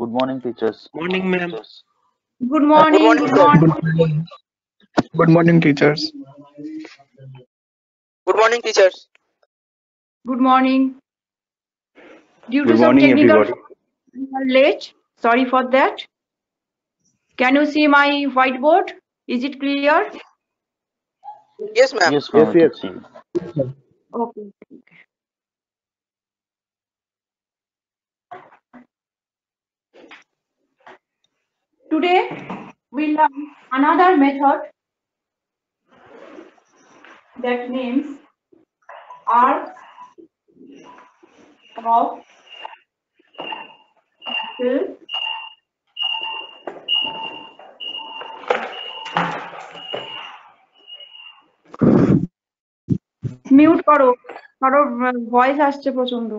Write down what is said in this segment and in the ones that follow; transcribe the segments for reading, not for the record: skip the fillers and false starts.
Good morning, teachers. Morning, ma'am. Good morning. morning, Good sir. morning. Good morning, teachers. Good morning, teachers. Good morning. Due to Good some morning, technical everybody. we are late. Sorry for that. Can you see my whiteboard? Is it clear? Yes, ma'am. Yes, ma'am, Yes, I can yes. see. Okay. Today we learn another method that names arcs of circle. Mute করো, কারোর voice আসছে প্রচন্ড।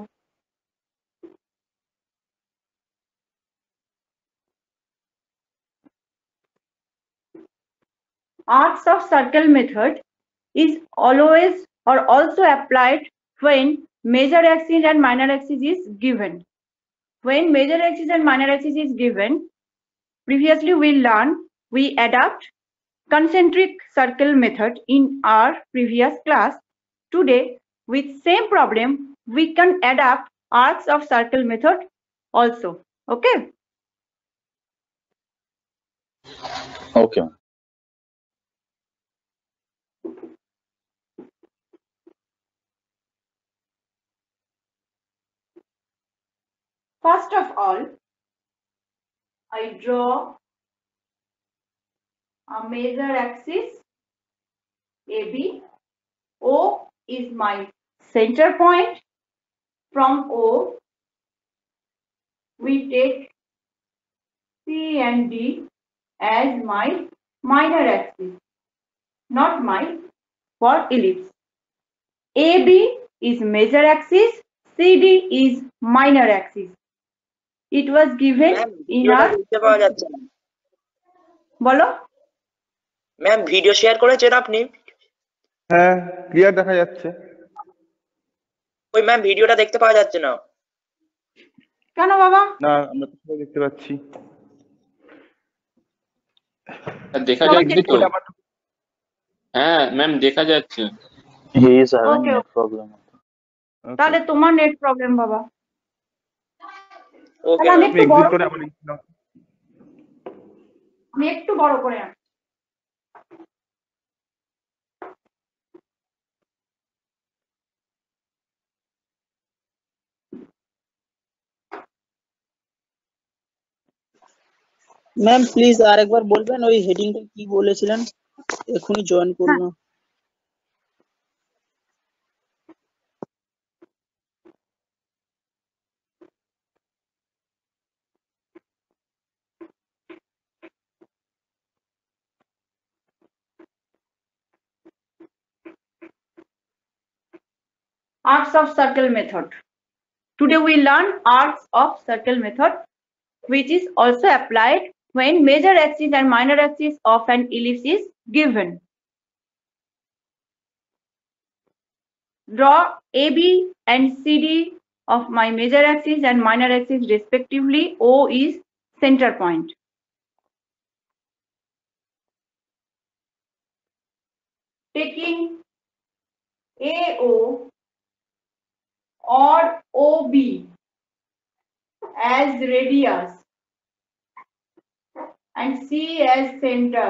Arcs of circle method is always or also applied when major axis and minor axis is given. When major axis and minor axis is given, previously we learned we adapt concentric circle method in our previous class. Today, with same problem, we can adapt arcs of circle method also. Okay. Okay. First of all, I draw a major axis AB. O is my center point. From O, we take C and D as my minor axis, not my for ellipse. AB is major axis, CD is minor axis. It was given in our দেখতে পাওয়া যাচ্ছে না। বলো ma'am video share করেছেন আপনি? হ্যাঁ, clear দেখা যাচ্ছে। ওই ম্যাম ভিডিওটা দেখতে পাওয়া যাচ্ছে না। কেন বাবা? না, আমরা তো সবাই দেখতে পাচ্ছি। দেখা যাচ্ছে তো? হ্যাঁ ম্যাম দেখা যাচ্ছে। He is having Okay, net problem. তাহলে তোমার নেট প্রবলেম বাবা। ওকে তাহলে আমি ম্যাম। একটু বড় করে আমার আমি একটু বড় করে আনি। ম্যাম প্লিজ আরেকবার বলবেন ওই হেডিংটা কি বলেছিলেন? এখনই জয়েন করলাম। Arcs of circle method. Today we learn arcs of circle method, which is also applied when major axis and minor axis of an ellipse is given. Draw AB and CD of my major axis and minor axis respectively. O is center point. Taking AO or OB as radius and C as center.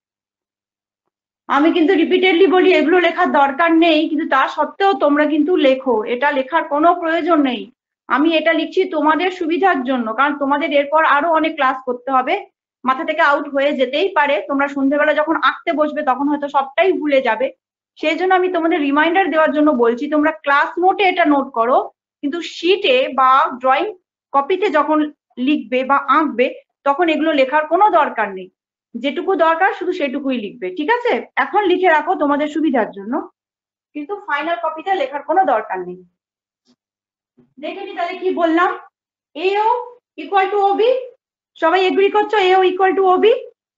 আমি কিন্তু repeatedly বলি এগুলো লেখার দরকার নেই, কিন্তু তা সত্ত্বেও তোমরা কিন্তু লেখো, এটা লেখার কোনো প্রয়োজন নেই। আমি এটা লিখছি তোমাদের সুবিধার জন্য, কারণ তোমাদের এরপর আরো অনেক ক্লাস করতে হবে, মাথা থেকে আউট হয়ে যেতেই পারে। তোমরা সন্ধ্যেবেলা যখন আঁকতে বসবে তখন হয়তো সবটাই ভুলে যাবে, সেই জন্য আমি তোমাদের রিমাইন্ডার দেওয়ার জন্য বলছি তোমরা ক্লাস নোটে এটা নোট করো, কিন্তু শিটে বা ড্রয়িং কপিতে যখন লিখবে বা আঁকবে তখন এগুলো লেখার কোনো দরকার নেই। যেটুকু দরকার শুধু সেটুকুই লিখবে, ঠিক আছে? এখন লিখে রাখো তোমাদের সুবিধার জন্য, কিন্তু ফাইনাল কপিতে লেখার কোনো দরকার নেই। দেখে নি তাহলে কি বললাম? AO ইকুয়াল টু OB, সবাই এগ্রি করছো? AO equal to OB?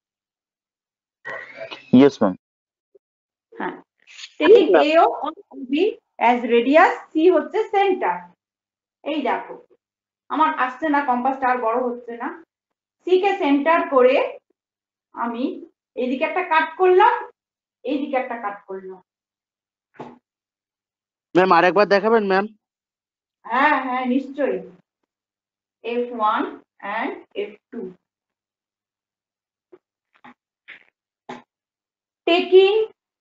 Yes, ma'am. হ্যাঁ, taking AO on OB as radius, C হচ্ছে সেন্টার। এই দেখো আমার আসছে না, কম্পাসটা আর বড় হচ্ছে না। সি কে সেন্টার করে আমি এইদিকে একটা কাট করলাম, এইদিকে একটা কাট করলাম। ম্যাম আরেকবার দেখাবেন ম্যাম? হ্যাঁ হ্যাঁ নিশ্চয়ই। F1 and F2. Taking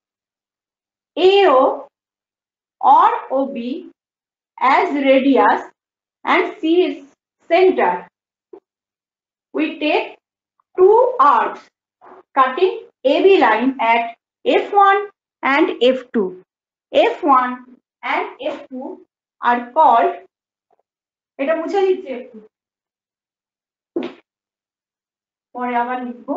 AO or OB as radius and C is center, we take two arcs cutting AB line at F1 and F2. F1 and F2 are called, এটা মুছে দিচ্ছি একটু, পরে আবার লিখবো।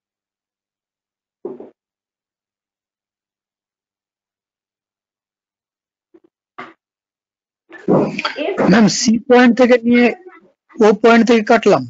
ম্যাম সি পয়েন্ট থেকে নিয়ে ও point থেকে কাটলাম।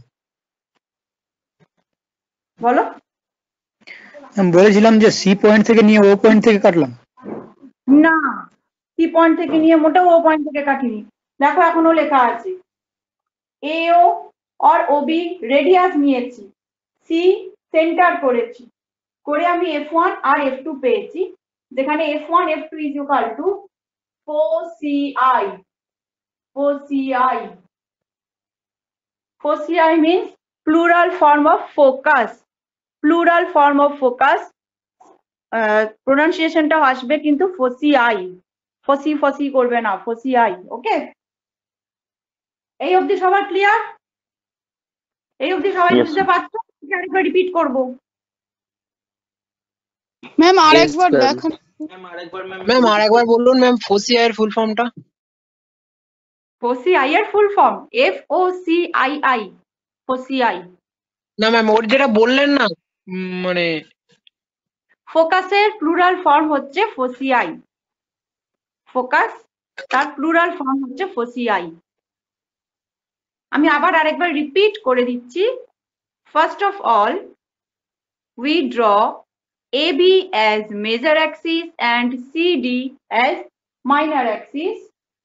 বলো। আমি বলেছিলাম যে সি পয়েন্ট থেকে নিয়ে ও পয়েন্ট থেকে কাটলাম। না, সি পয়েন্ট থেকে নিয়ে মোটেও ও পয়েন্ট থেকে কাটিনি। দেখো এখনো লেখা আছে এও আর ওবি রেডিয়াস নিয়েছি, সি সেন্টার করেছি, করে আমি F1 আর F2 পেয়েছি, যেখানে F1 F2 is equal to 4CI. 4CI. 4CI means plural form of focus. Plural form of focus. প্রোনাউন্সিয়েশনটা আসবে কিন্তু ফসিআই, ফসি করবে না, ফসিআই। ওকে, এই অবধি সবার ক্লিয়ার? এই অবধি সবাই Yes, বুঝতে পারছো? আরেকবার রিপিট করব। ম্যাম আরেকবার দেখান। ম্যাম আরেকবার বলুন ম্যাম, ফোসিআই এর ফুল ফর্মটা। ফসিআই এর ফুল ফর্ম FOCII, ফসিআই। না ম্যাম ওর যেটা বললেন না, মানে ফোকাসের প্লুরাল ফর্ম হচ্ছে ফসিআই। ফোকাস তার প্লুরাল ফর্ম হচ্ছে ফসিআই। আমি আবার আরেকবার রিপিট করে দিচ্ছি। First of all, we draw AB as major axis and CD as minor axis.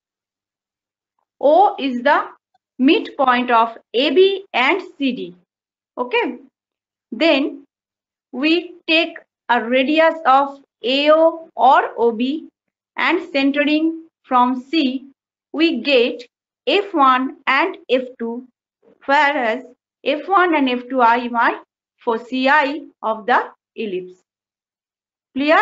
O is the midpoint of AB and CD. Okay. Then we take a radius of AO or OB and centering from C, we get F1 and F2, whereas F1 and F2 are my foci of the ellipse. Clear?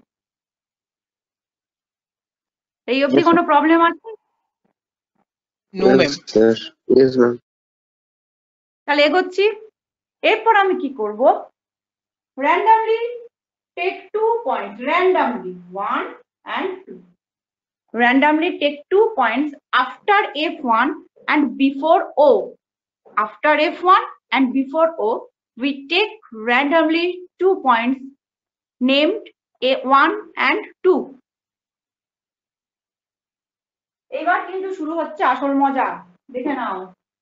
এই অবধি Yes, কোনো problem আছে? No ma'am. sir. Yes, ma'am. তাহলে এগোচ্ছি। এরপর আমি কি করব? randomly take 2 points, randomly 1 and 2. Randomly take 2 points after F1 and before O. After F1 and before O, we take randomly 2 points named A1 and 2. এবার কিন্তু শুরু হচ্ছে আসল মজা, দেখে নাও।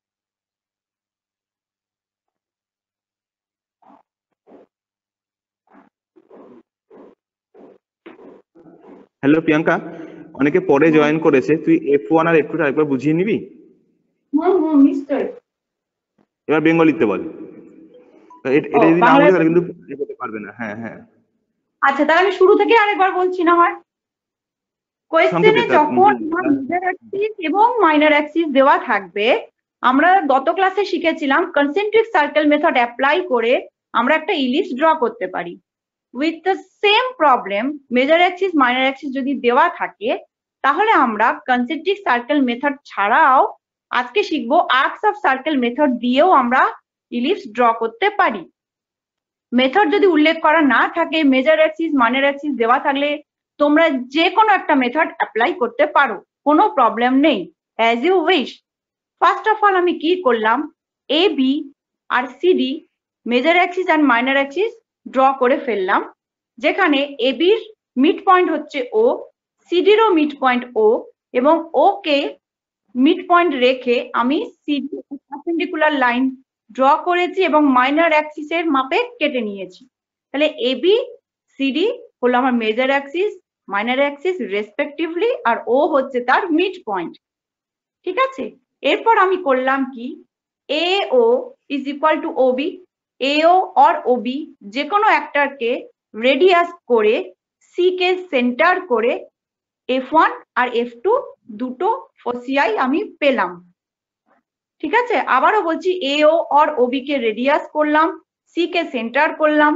হ্যালো প্রিয়াঙ্কা, অনেকে পরে জয়েন করেছে, তুই F1 আর F2 টা একবার বুঝিয়ে নিবি? নিশ্চয়ই। এবার বেঙ্গলিতে বল। এটা যদি না বুঝে তাহলে কিন্তু এগোতে পারবে না। হ্যাঁ হ্যাঁ। আচ্ছা, তাহলে আমি শুরু থেকে আরেকবার বলছি না হয়। কোয়েশ্চেনে যখন মেজর অ্যাক্সিস এবং মাইনর অ্যাক্সিস দেওয়া থাকবে, আমরা গত ক্লাসে শিখেছিলাম কনসেন্ট্রিক সার্কেল মেথড অ্যাপ্লাই করে আমরা একটা ইলিপস ড্র করতে পারি। With the same problem, major axis minor axis যদি দেওয়া থাকে, তাহলে আমরা কনসেন্ট্রিক সার্কেল মেথড ছাড়াও আজকে শিখবো আর্কস অফ সার্কেল মেথড দিয়েও আমরা ইলিপস ড্র করতে পারি। মেথড যদি উল্লেখ করা না থাকে, মেজর অ্যাক্সিস মাইনর অ্যাক্সিস দেওয়া থাকলে তোমরা যে কোনো একটা মেথড অ্যাপ্লাই করতে পারো, কোনো প্রবলেম নেই, as you wish. First of all আমি কি করলাম, এ বি আর CD major axis and minor axis draw করে ফেললাম, যেখানে এ বির মিড পয়েন্ট হচ্ছে ও, সিডিরও মিড পয়েন্ট ও, এবং ও কে মিড পয়েন্ট রেখে আমি সিডি পারপেন্ডিকুলার লাইন ড্র করেছি এবং মাইনর অ্যাক্সিসের মাপে কেটে নিয়েছি। তাহলে এ বি সিডি হলো আমার major axis minor axis respectively, আর ও হচ্ছে তার মিড পয়েন্ট। ঠিক আছে, এরপর আমি করলাম কি, AO is equal to OB, AO or OB যে কোনো একটাকে রেডিয়াস করে C কে সেন্টার করে F1 আর F2 দুটো ফসিয়াই আমি পেলাম। ঠিক আছে, আবারও বলছি AO অর OB কে রেডিয়াস করলাম, C কে সেন্টার করলাম,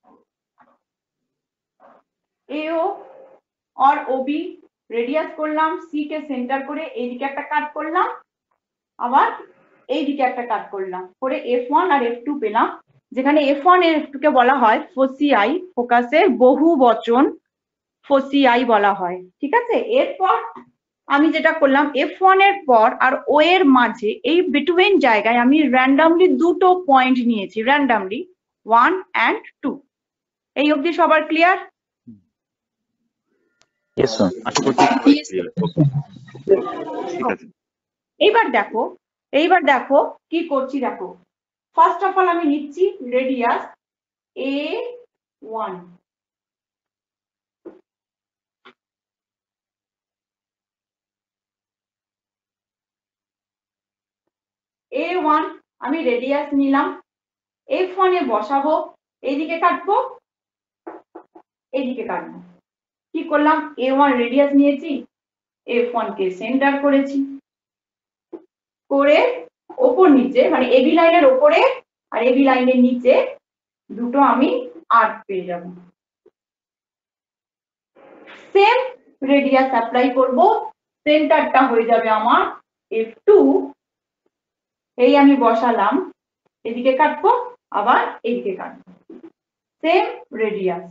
AO অর OB রেডিয়াস করলাম, C কে সেন্টার করে এইদিকে একটা কাট করলাম, আবার এইদিকে একটা কাট করলাম, করে F1 আর F2 পেলাম, যেখানে F1 এর F2 কে বলা হয় ফোসিয়াই, ফোকাসের বহু বচন ফোসিয়াই বলা হয়। ঠিক আছে, এরপর আমি যেটা করলাম, F1 এর পর আর O এর মাঝে এই বিটুইন জায়গায় আমি র্যান্ডামলি দুটো পয়েন্ট নিয়েছি, র্যান্ডামলি 1 and 2। এই অবধি সবার ক্লিয়ার? Yes, ma'am. আশা করছি clear. Okay. ঠিক আছে। এইবার দেখো কি করছি, দেখো ফার্স্ট অফ অল আমি নিচ্ছি রেডিয়াস A1, A1 আমি রেডিয়াস নিলাম, F1 এ বসাবো, এইদিকে কাটবো, এইদিকে কাটবো। কি করলাম, A1 রেডিয়াস নিয়েছি, F1 কে সেন্টার করেছি, করে ওপর নিচে মানে AB লাইনের ওপরে আর AB লাইনের নিচে দুটো আমি আর্ক পেয়ে যাব। সেম রেডিয়াস অ্যাপ্লাই করব, সেন্টারটা হয়ে যাবে আমার F2, এই আমি বসালাম, এদিকে কাটবো, আবার এইদিকে কাটবো, সেম রেডিয়াস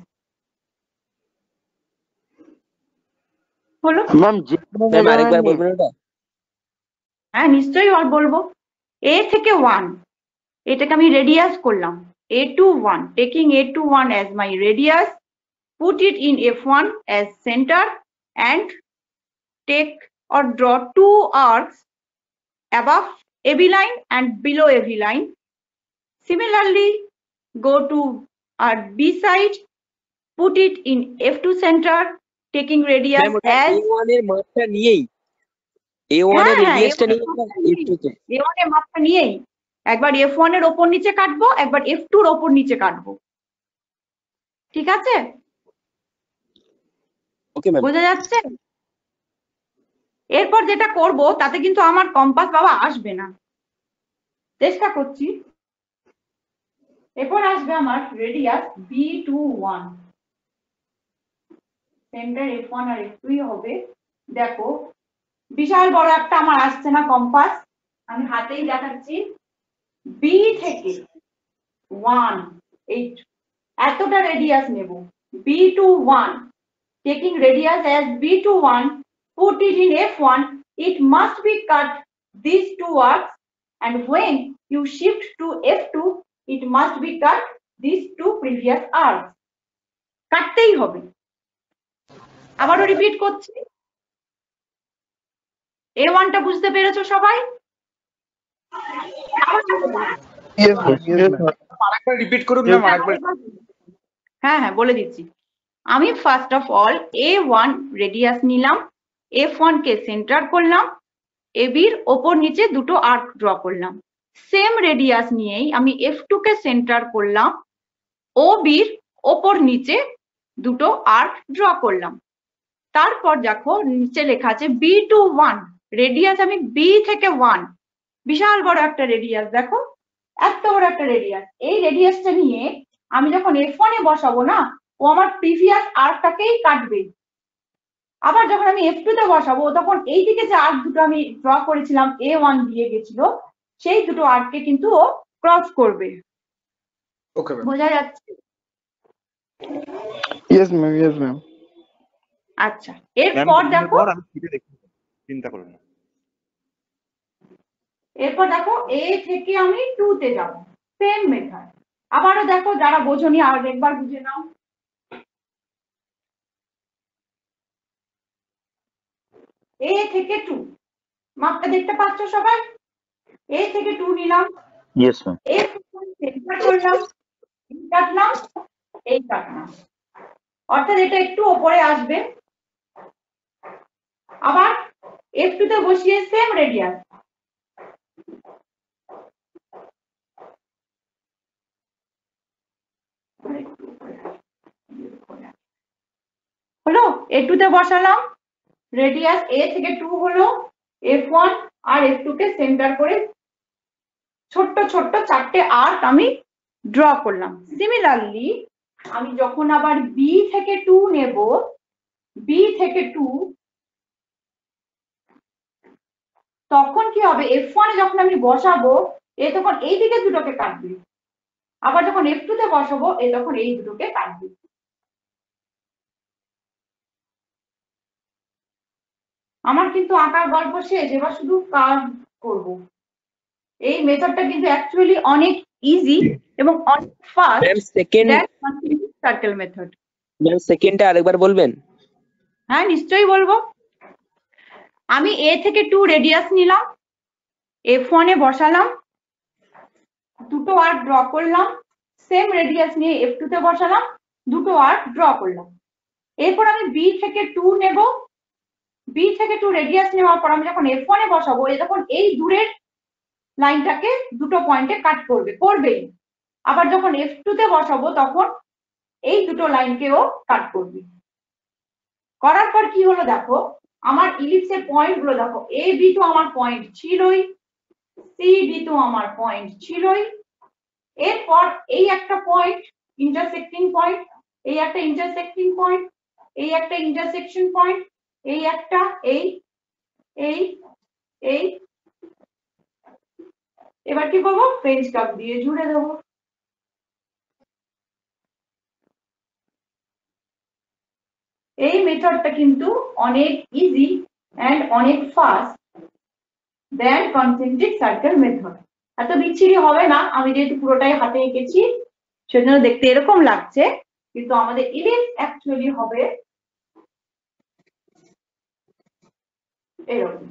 হলো। ম্যাম আরেকবার বলবেন ওটা? হ্যাঁ নিশ্চয়ই আর বলবো। A থেকে 1 এটাকে আমি রেডিয়াস করলাম, A21, taking A21 as my radius, put it in F1 as center and take or draw two arcs above AB line and below AB line. Similarly, go to our B side, put it in F2 center, taking radius as A1 এর মাপটা নিয়েই, A1 এর রেডিয়াসটা নিয়ে F2 তে, A1 এর মাপটা নিয়েই একবার F1 এর ওপর নিচে কাটবো, একবার F2 এর ওপর নিচে কাটবো। ঠিক আছে, ওকে ম্যাম। বোঝা যাচ্ছে? এরপর যেটা করব তাতে কিন্তু আমার কম্পাস বাবা আসবে না, চেষ্টা করছি। এরপর আসবে আমার রেডিয়াস B21, সেন্টার F1 আর F2 হবে। দেখো বিশাল বড় একটা আমার আসছে না কম্পাস, আমি হাতেই দেখাচ্ছি। B থেকে 1 এই এতটা রেডিয়াস নেব, B21, taking radius as B21, put it in F1, it must be cut these two arcs, and when you shift to F2, it must be cut these two previous arcs. কাটতেই হবে। আবারও repeat করছি, A1 টা বুঝতে পেরেছো সবাই? আরেকবার repeat করুন ম্যাম, আরেকবার। হ্যাঁ হ্যাঁ বলে দিচ্ছি। আমি first of all A1 radius নিলাম, F1 কে সেন্টার করলাম, AB এর ওপর নিচে দুটো আর্ক ড্র করলাম। সেম রেডিয়াস নিয়েই আমি F2 কে সেন্টার করলাম, OB এর ওপর নিচে দুটো আর্ক ড্র করলাম। তারপর দেখো নিচে লেখা আছে B21, রেডিয়াস আমি B থেকে 1, বিশাল বড় একটা রেডিয়াস, দেখো এত বড় একটা রেডিয়াস। এই রেডিয়াসটা নিয়ে আমি যখন F1 এ বসাবো না, ও আমার প্রিভিয়াস আর্কটাকেই কাটবে। আবার যখন আমি F2 তে বসাবো, তখন এই দিকে যে আর্ক দুটো আমি ড্র করেছিলাম, A1 দিয়ে গেছিল, সেই দুটো আর্ককে কিন্তু ও ক্রস করবে। Okay ma'am. বোঝা যাচ্ছে? Yes ma'am, yes ma'am. আচ্ছা, এরপর দেখো, আমি শিখে দেখি, চিন্তা করো না। এরপর দেখো A থেকে আমি 2 তে যাব, সেম মেথড। আবারও দেখো, যারা বোঝনি আর একবার বুঝে নাও। A থেকে 2, মাপটা দেখতে পাচ্ছ সবাই? A থেকে 2 নিলাম, Yes, ma'am. A সেন্টার করলাম, এই কাটলাম, এই কাটলাম, অর্থাৎ এটা একটু ওপরে আসবে। আবার F2 তে বসিয়ে সেম রেডিয়াস, তে বসালাম, রেডিয়াস a থেকে 2 হলো, f1 আর f2 কে সেন্টার করে ছোট্ট ছোট্ট 4টে আর্ক আমি ড্র করলাম। সিমিলারলি আমি যখন আবার b থেকে 2 নেব, b থেকে 2, তখন কি হবে, f1 এ যখন আমি বসাবো এ তখন এই দিকে দুটোকে কাটবে, আবার যখন f2 তে বসাবো এ তখন এই দুটোকে কাটবে। আমার কিন্তু আঁকার গল্প শেষ, এবার শুধু কাজ করব। এই মেথডটা কিন্তু অ্যাকচুয়ালি অনেক ইজি এবং অনেক fast ma'am second than continuous circle method. Ma'am সেকেন্ডটা আরেকবার বলবেন? হ্যাঁ নিশ্চয়ই বলবো। আমি a থেকে 2 রেডিয়াস নিলাম, f1 এ বসালাম, দুটো আর্ক ড্র করলাম, সেম রেডিয়াস নিয়ে f2 তে বসালাম, দুটো আর্ক ড্র করলাম। এরপর আমি b থেকে 2 নেব, b থেকে 2 রেডিয়াস নেওয়ার পর আমি যখন f1 এ বসাবো এ তখন এই দূরের লাইনটাকে দুটো পয়েন্টে কাট করবেই। আবার যখন f2 তে বসাবো তখন এই দুটো লাইনকেও কাট করবে। করার পর কি হলো দেখো, আমার ইলিপসের পয়েন্ট গুলো দেখো, a b তো আমার পয়েন্ট ছিলই, c d তো আমার পয়েন্ট ছিলই, এরপর এই একটা পয়েন্ট ইন্টারসেক্টিং পয়েন্ট, এই একটা ইন্টারসেক্টিং পয়েন্ট, এই একটা ইন্টারসেকশন পয়েন্ট, এই একটা, এই এই এই এবার কি করবো, ফ্রেঞ্চ কার্ভ দিয়ে জুড়ে দেবো। এই মেথডটা কিন্তু অনেক ইজি এন্ড অনেক fast than concentric circle method. এত বিচ্ছিরি হবে না, আমি যেহেতু পুরোটাই হাতে এঁকেছি সেজন্য দেখতে এরকম লাগছে, কিন্তু আমাদের ইলিপস অ্যাকচুয়ালি হবে এরকম।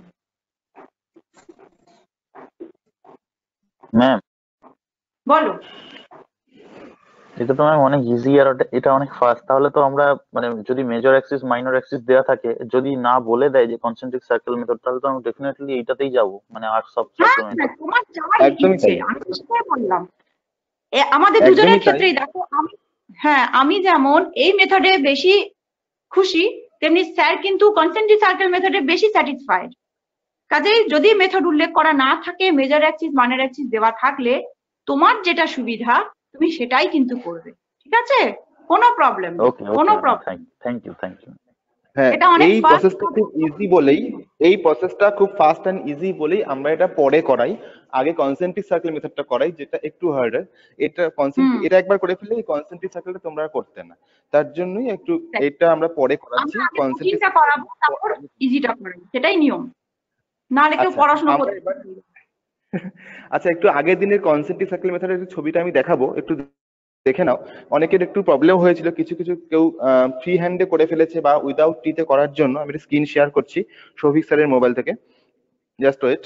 ম্যাম বলো। এটা তো ম্যাম অনেক ইজি আর এটা অনেক ফাস্ট। তাহলে তো আমরা মানে যদি মেজর অ্যাক্সিস মাইনর অ্যাক্সিস দেওয়া থাকে, যদি না বলে দেয় যে কনসেন্ট্রিক সার্কেল মেথড, তাহলে তো আমরা ডেফিনেটলি এইটাতেই যাব, মানে আর সব সার্কেল মেথড। তোমার যার একদমই ইচ্ছে, তাই। আমি সেটাই বললাম। আমাদের দুজনের একদমই তাই। ক্ষেত্রেই দেখো, আমি যেমন এই মেথডে বেশি খুশি, তেমনি স্যার কিন্তু কনসেন্ট্রিক সার্কেল মেথডে বেশি স্যাটিসফাইড। কাজেই যদি মেথড উল্লেখ করা না থাকে, মেজর অ্যাক্সিস মাইনর অ্যাক্সিস দেওয়া থাকলে তোমার যেটা সুবিধা তুমি সেটাই কিন্তু করবে, ঠিক আছে? কোনো প্রবলেম নেই, ওকে কোনো ওকে, প্রবলেম। Thank you. হ্যাঁ, এটা অনেক এই fast প্রসেসটা খুব ইজি বলেই, এই প্রসেসটা খুব ফাস্ট এন্ড ইজি বলেই আমরা এটা পরে করাই। আগে কনসেন্ট্রিক সার্কেল মেথডটা করাই, যেটা একটু হার্ডার। এটা একবার করে ফেললে এই কনসেন্ট্রিক সার্কেলটা তোমরা আর করতে না, তার জন্যই একটু এটা আমরা পরে করাচ্ছি। আমরা আগে কনসেন্ট্রিক কঠিনটা করাবো, তারপর ইজিটা করাবো, সেটাই নিয়ম। নাহলে কেউ পড়াশোনা করতে পারবে না। আচ্ছা, একটু আগের দিনের কনসেন্ট্রিক সার্কেল মেথডের ছবিটা আমি দেখাবো, একটু দেখে নাও। অনেকের একটু প্রবলেম হয়েছিল, কিছু কিছু কেউ ফ্রি হ্যান্ডে করে ফেলেছে বা উইদাউট টিতে করার জন্য আমি স্ক্রিন শেয়ার করছি সৌভিক স্যারের মোবাইল থেকে। জাস্ট ওয়েট,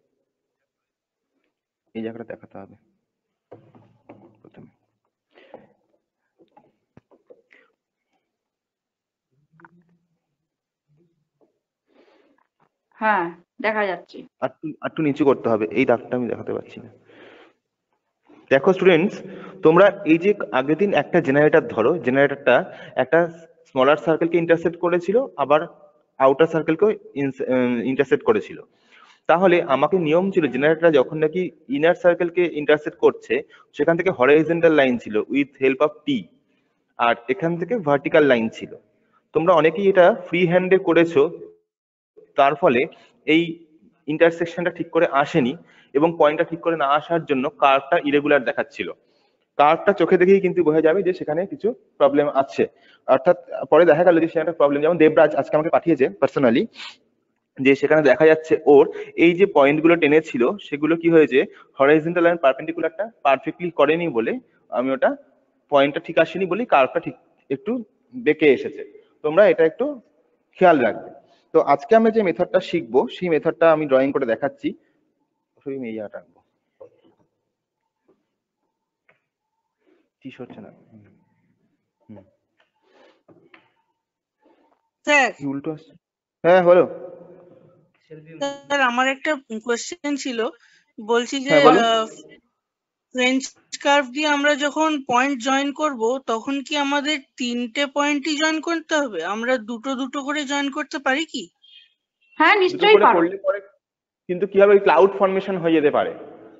এই জায়গাটা দেখাতে হবে প্রথমে। হ্যাঁ দেখা যাচ্ছে। একটু নিচু করতে হবে, এই দাগটা আমি দেখাতে পারছি না। দেখো স্টুডেন্টস, তোমরা এই যে আগের দিন একটা জেনারেটর ধরো, জেনারেটরটা একটা স্মলার সার্কেলকে ইন্টারসেক্ট করেছিল, আবার আউটার সার্কেলকেও ইন্টারসেক্ট করেছিল। তাহলে আমাকে নিয়ম ছিল, জেনারেটর যখন নাকি ইনার সার্কেলকে ইন্টারসেক্ট করছে, সেখান থেকে হরাইজন্টাল লাইন ছিল উইথ হেল্প অফ টি, আর এখান থেকে ভার্টিক্যাল লাইন ছিল। তোমরা অনেকেই এটা ফ্রি হ্যান্ডে করেছো, তার ফলে এই ইন্টারসেকশনটা ঠিক করে আসেনি, এবং পয়েন্টটা ঠিক করে না আসার জন্য কার্ভটা ইরেগুলার দেখাচ্ছিল। কার্ভটা চোখে দেখেই কিন্তু বোঝা যাবে যে সেখানে কিছু প্রবলেম আছে। অর্থাৎ পরে দেখা গেল যে সেখানে প্রবলেম, যেমন দেবরাজ আজকে আমাকে পাঠিয়েছে পার্সোনালি, যে সেখানে দেখা যাচ্ছে ওর এই যে পয়েন্টগুলো টেনেছিল সেগুলো কি হয়েছে, হরাইজন্টাল লাইন পারপেন্ডিকুলারটা পারফেক্টলি করেনি বলে, আমি ওটা পয়েন্টটা ঠিক আসেনি বলেই কার্ভটা ঠিক একটু বেঁকে এসেছে। তোমরা এটা একটু খেয়াল রাখবে। তো আজকে আমরা যে মেথডটা শিখবো সেই মেথডটা আমি ড্রয়িং করে দেখাচ্ছি। এই জায়গাটা রাখবো, ঠিক হচ্ছে না। স্যার, উল্টো আসছে। হ্যাঁ বলো। স্যার আমার একটা কোশ্চেন ছিল, বলছি যে হ্যাঁ, বলো। ফ্রেঞ্চ কার্ভ দিয়ে আমরা যখন পয়েন্ট জয়েন করব তখন কি আমাদের 3টে পয়েন্টই জয়েন করতে হবে? আমরা দুটো দুটো করে জয়েন করতে পারি কি? হ্যাঁ দুটো নিশ্চয়ই করে পারো। করলে পরে কিন্তু কি হবে, ওই ক্লাউড ফর্মেশন হয়ে যেতে পারে।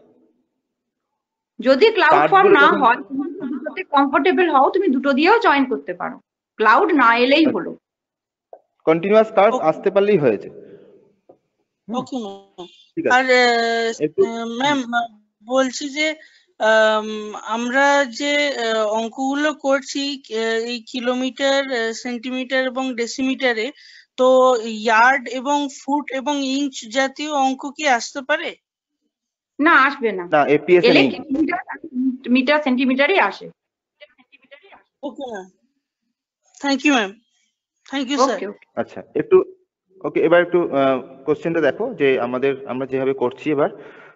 যদি ক্লাউড কার্ভ ফর্ম গুলো না যখন হয়, তুমি যদি দুটোতে কমফোর্টেবল হও, তুমি দুটো দিয়েও জয়েন করতে পারো, ক্লাউড না এলেই হলো। কন্টিনিউয়াস কার্ভ ওকে আসতে পারলেই হয়েছে। Okay ma'am. ঠিক আর আছে, একটু ম্যাম বলছি যে আমরা যে অঙ্কগুলো করছি এই কিলোমিটার, সেন্টিমিটার এবং ডেসিমিটারে, তো ইয়ার্ড এবং ফুট এবং ইঞ্চ জাতীয় অঙ্ক কি আসতে পারে? না, আসবে না। না, এপিএস এ এলে নেই। কিলোমিটার মিটার সেন্টিমিটারই আসে। Okay ma'am, thank you ma'am, thank you sir. Okay okay. আচ্ছা, একটু ওকে, এবার একটু কোশ্চেনটা দেখো যে আমরা যেভাবে করছি। এবার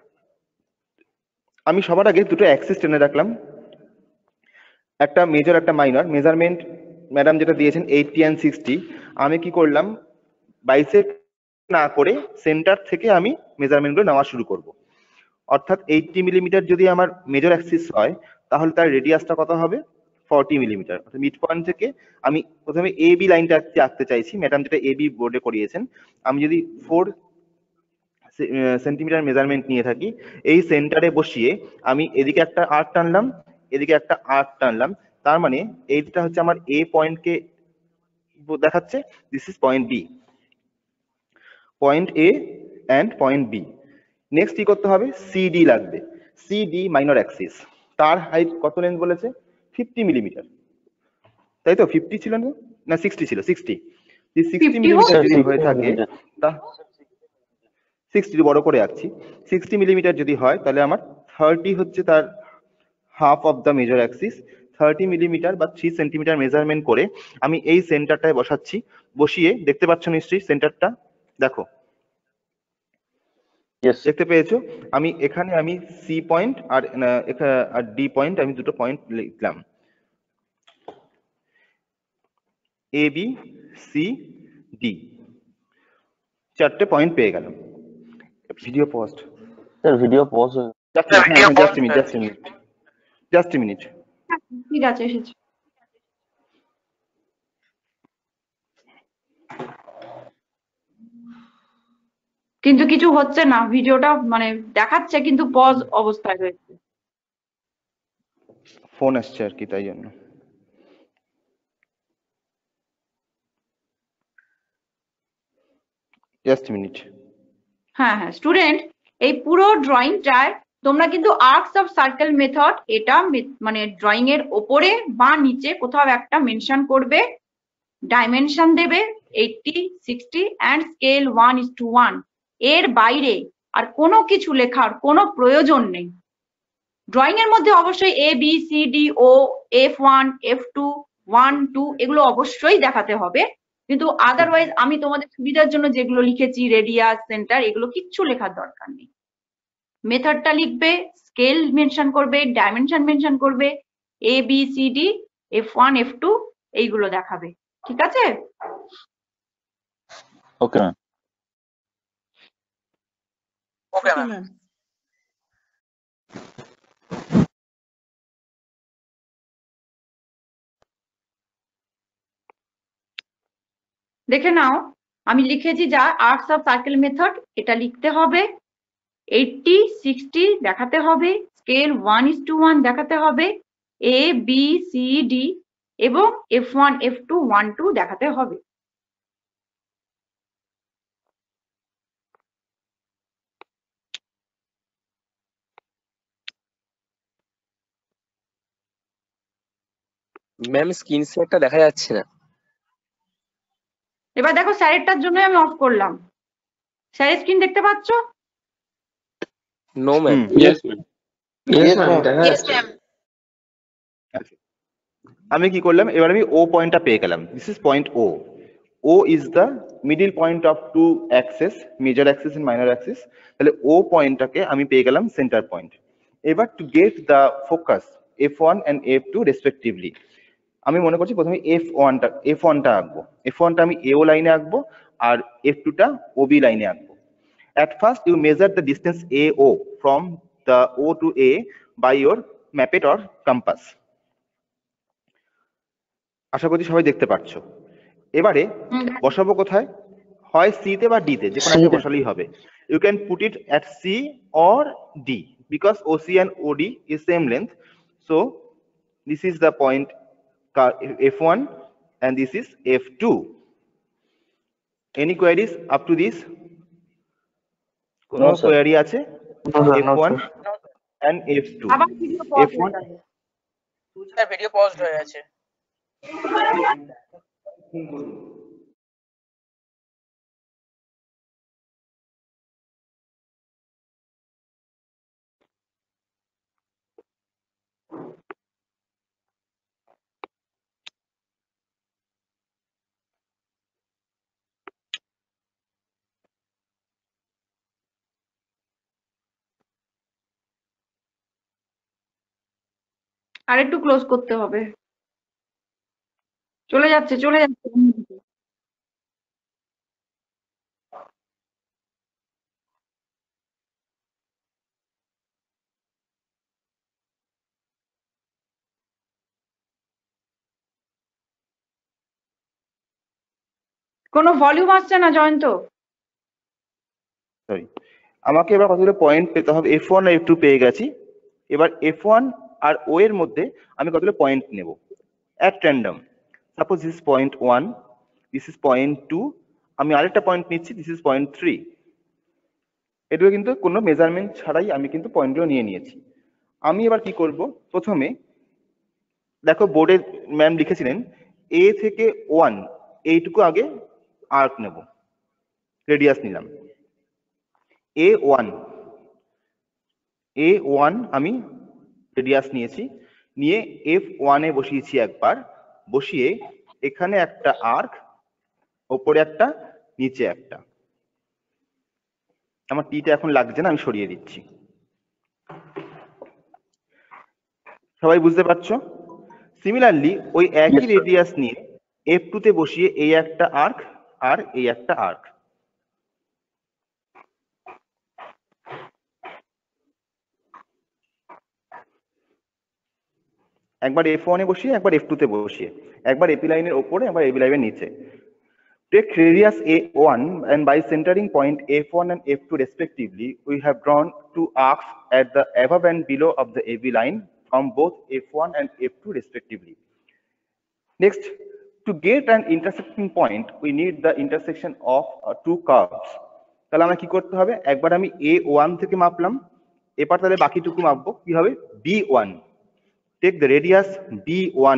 আমি সবার আগে দুটো অ্যাক্সিস টেনে রাখলাম, একটা মেজর একটা মাইনর। মেজারমেন্ট ম্যাডাম যেটা দিয়েছেন 80 and 60, আমি কি করলাম, বাইসেক্ট না করে সেন্টার থেকে আমি মেজারমেন্টগুলো নেওয়া শুরু করব। অর্থাৎ 80 মিলিমিটার যদি আমার মেজর অ্যাক্সিস হয়, তাহলে তার রেডিয়াসটা কত হবে, 40 মিলিমিটার। অর্থাৎ মিড পয়েন্ট থেকে আমি প্রথমে এ বি লাইনটা আঁকতে চাইছি, ম্যাডাম যেটা এ বি বোর্ডে করিয়েছেন। আমি যদি 4 সেন্টিমিটার মেজারমেন্ট নিয়ে থাকি, এই সেন্টারে বসিয়ে আমি এদিকে একটা আর্ক টানলাম, এদিকে একটা আর্ক টানলাম। তার মানে এইটা হচ্ছে আমার এ পয়েন্টকে দেখাচ্ছে, this is point B, point A and point B. Next কি করতে হবে, সিডি লাগবে। সিডি মাইনর অ্যাক্সিস, তার হাইট কত লেন্থ বলেছে, 50 মিলিমিটার, তাই তো? 50 ছিল না, না 60 ছিল, 60। যে 60 মিলিমিটার যদি হয়ে থাকে, তা 60 বড় করে আঁকছি, 60 মিলিমিটার যদি হয়, তাহলে আমার 30 হচ্ছে তার half of the major axis. 30 millimetre বা 3 সেন্টিমিটার মেজারমেন্ট করে আমি এই সেন্টারটায় বসাচ্ছি। বসিয়ে দেখতে পাচ্ছ নিশ্চয়ই সেন্টারটা, দেখো দেখতে পেয়েছো? আমি এখানে আমি সি পয়েন্ট আর ডি পয়েন্ট, আমি দুটো পয়েন্ট লিখলাম, এ বি সি ডি, 4টে পয়েন্ট পেয়ে গেলাম। Video pause, sir video pause হয়ে জাস্ট এ মিনিট। ঠিক আছে, এসেছে। কিন্তু কিছু হচ্ছে না, ভিডিওটা মানে দেখাচ্ছে কিন্তু পজ অবস্থায় রয়েছে। ফোন আসছে আর কি, তাই জন্য। Just minute. হ্যাঁ হ্যাঁ স্টুডেন্ট, এই পুরো ড্রয়িংটায় তোমরা কিন্তু আর্কস অফ সার্কেল মেথড, এটা মানে ড্রয়িং এর ওপরে বা নিচে কোথাও একটা মেনশন করবে, ডাইমেনশন দেবে 80, 60 অ্যান্ড স্কেল 1:1। এর বাইরে আর কোনো কিছু লেখার কোনো প্রয়োজন নেই। ড্রয়িং এর মধ্যে অবশ্যই এ বি সি ডি ও F1, F2, 1, 2 এগুলো অবশ্যই দেখাতে হবে, কিন্তু আদারওয়াইজ আমি তোমাদের সুবিধার জন্য যেগুলো লিখেছি, রেডিয়াস, সেন্টার, এগুলো কিচ্ছু লেখার দরকার নেই। মেথডটা লিখবে, স্কেল মেনশন করবে, ডাইমেনশন মেনশন করবে, A B C D, F1, F2 এইগুলো দেখাবে। ঠিক আছে? Okay ma'am. Okay okay ma'am. Ma'am. দেখে নাও, আমি লিখেছি যা আর্কস অফ সার্কেল মেথড, এটা লিখতে হবে, 80, 60 দেখাতে হবে, স্কেল 1:1 দেখাতে হবে, এ বি সি ডি এবং F1, F2, 1, 2 দেখাতে হবে। ম্যাম স্ক্রিন শেয়ারটা দেখা যাচ্ছে না। এবার দেখো, স্যারেরটার জন্য আমি অফ করলাম, স্যারের স্ক্রিন দেখতে পাচ্ছ? No ma'am. Yes ma'am, yes ma'am, দেখা যাচ্ছে। আমি কি করলাম, এবার আমি ও পয়েন্টটা পেয়ে গেলাম, this is point O. O is the middle point of two axis, major axis and minor axis. তাহলে ও পয়েন্টটাকে আমি পেয়ে গেলাম সেন্টার পয়েন্ট। এবার to get the focus F1 and F2 respectively, আমি মনে করছি প্রথমে F1টা আঁকবো। F1টা আমি AO লাইনে আঁকবো আর F2টা OB লাইনে আঁকবো। At first you measure the distance AO from the O to A by your mapet or compass. আশা করছি সবাই দেখতে পাচ্ছ। এবারে বসাবো কোথায়? হয় সি তে বা ডি তে, যে কোনো একটা বসালেই হবে। You can put it at C or D because OC and OD is same length. So this is the point F1 and this is F2. Any queries up to this? কোনো query আছে? F1 and F2. আবার video pause F1 sir video paused হয়ে আছে। আর একটু close করতে হবে। চলে যাচ্ছে চলে যাচ্ছে। কোনো ভলিউম আসছে না জয়ন্ত। সরি, আমাকে এবার কতগুলো পয়েন্ট পেতে হবে। F1 আর F2 পেয়ে গেছি। এবার F1 আর O এর মধ্যে আমি কতগুলো পয়েন্ট নেব at random. Suppose this is point 1, this is point 2, আমি আরেকটা পয়েন্ট নিচ্ছি, this is point 3. এগুলো কিন্তু কোনো মেজারমেন্ট ছাড়াই আমি কিন্তু পয়েন্টগুলো নিয়ে নিয়েছি। আমি এবার কি করব, প্রথমে দেখো বোর্ডে ম্যাম লিখেছিলেন A থেকে 1 এইটুকু আগে আর্ক নেব, রেডিয়াস নিলাম। A1 আমি রেডিয়াস নিয়েছি, নিয়ে F1 এ বসিয়েছি একবার, বসিয়ে এখানে একটা আর্ক, ওপরে একটা, নিচে একটা। আমার টিটা এখন লাগছে না, আমি সরিয়ে দিচ্ছি। সবাই বুঝতে পারছো? সিমিলারলি ওই একই রেডিয়াস নিয়ে F2 তে বসিয়ে এই একটা আর্ক আর এই একটা আর্ক। একবার F1 এ বসিয়ে, একবার F2 তে বসিয়ে, একবার এপি লাইনের ওপরে, একবার এপি লাইনের নিচে। Take radius A1 and by centering point F1 and F2 respectively, we have drawn two arcs at the above and below of the AB line from both F1 and F2 respectively. Next, to get an intersecting point, we need the intersection of two curves. তাহলে আমরা কি করতে হবে, একবার আমি A1 থেকে মাপলাম, এবার তাহলে বাকিটুকু মাপবো কি হবে, B1. Take the radius B1,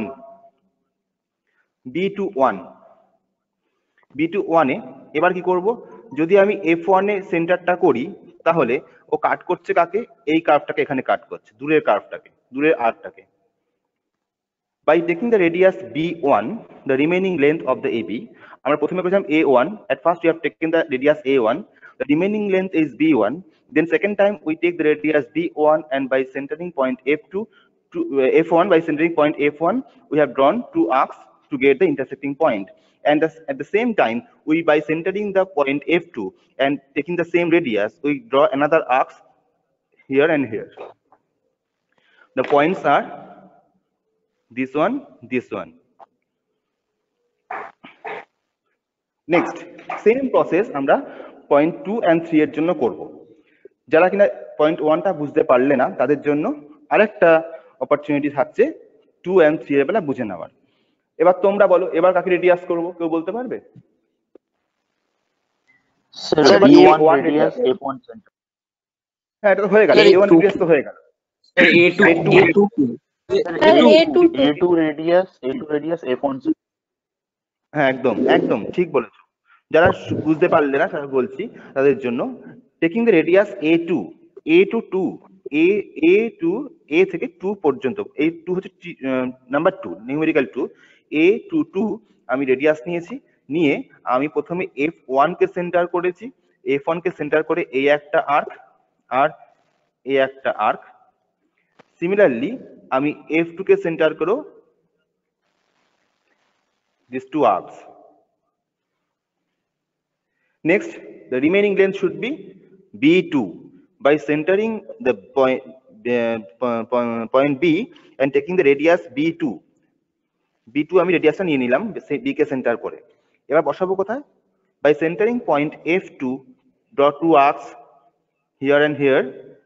B1 এ এবার কি করব, যদি আমি F1 এ সেন্টারটা করি তাহলে ও কাট করছে কাকে, এই কার্ভটাকে এখানে কাট করছে, দূরের কার্ভটাকে, দূরের আর্কটাকে। By taking the radius B1, the remaining length of the AB, আমরা প্রথমে করেছিলাম A1, at first we have taken the radius A1, the remaining length is B1, then second time we take the radius B1 and by centering point F2 to F1, by centering point F1, we have drawn two arcs to get the intersecting point. And at the same time, we by centering the point F2 and taking the same radius, we draw another arcs here and here. The points are this one, this one. Next, same process আমরা point 2 and 3 এর জন্য করব। যারা কিনা point 1টা বুঝতে পারলে না তাদের জন্য আরেকটা অপরচুনিটি থাকছে 2 and 3 এর বেলা বুঝে নেওয়ার। এবার তোমরা বলো, এবার কাকে রেডিয়াস করব, কেউ বলতে পারবে? Sir B1 radius F1 centre. হ্যাঁ, এটা তো হয়ে গেল, A1 রেডিয়াস তো হয়ে গেল। A2 radius F1 centre. হ্যাঁ, একদম একদম ঠিক বলেছো। যারা বুঝতে পারলে না তারা বলছি তাদের জন্য, taking the radius A2 A থেকে 2 পর্যন্ত, এই 2 হচ্ছে নাম্বার 2, নিউমেরিক্যাল 2, A to 2 আমি রেডিয়াস নিয়েছি, নিয়ে আমি প্রথমে F1 কে সেন্টার করেছি, F1 কে সেন্টার করে এই একটা আর্ক আর এই একটা আর্ক। সিমিলারলি আমি F2 কে সেন্টার করো these two arcs. Next, the remaining length should be B2. By centering the point point B and taking the radius B2. B2 আমি রেডিয়াসটা নিয়ে নিলাম B কে সেন্টার করে। এবার বসাবো কোথায়? By centering point F2, draw two arcs here and here,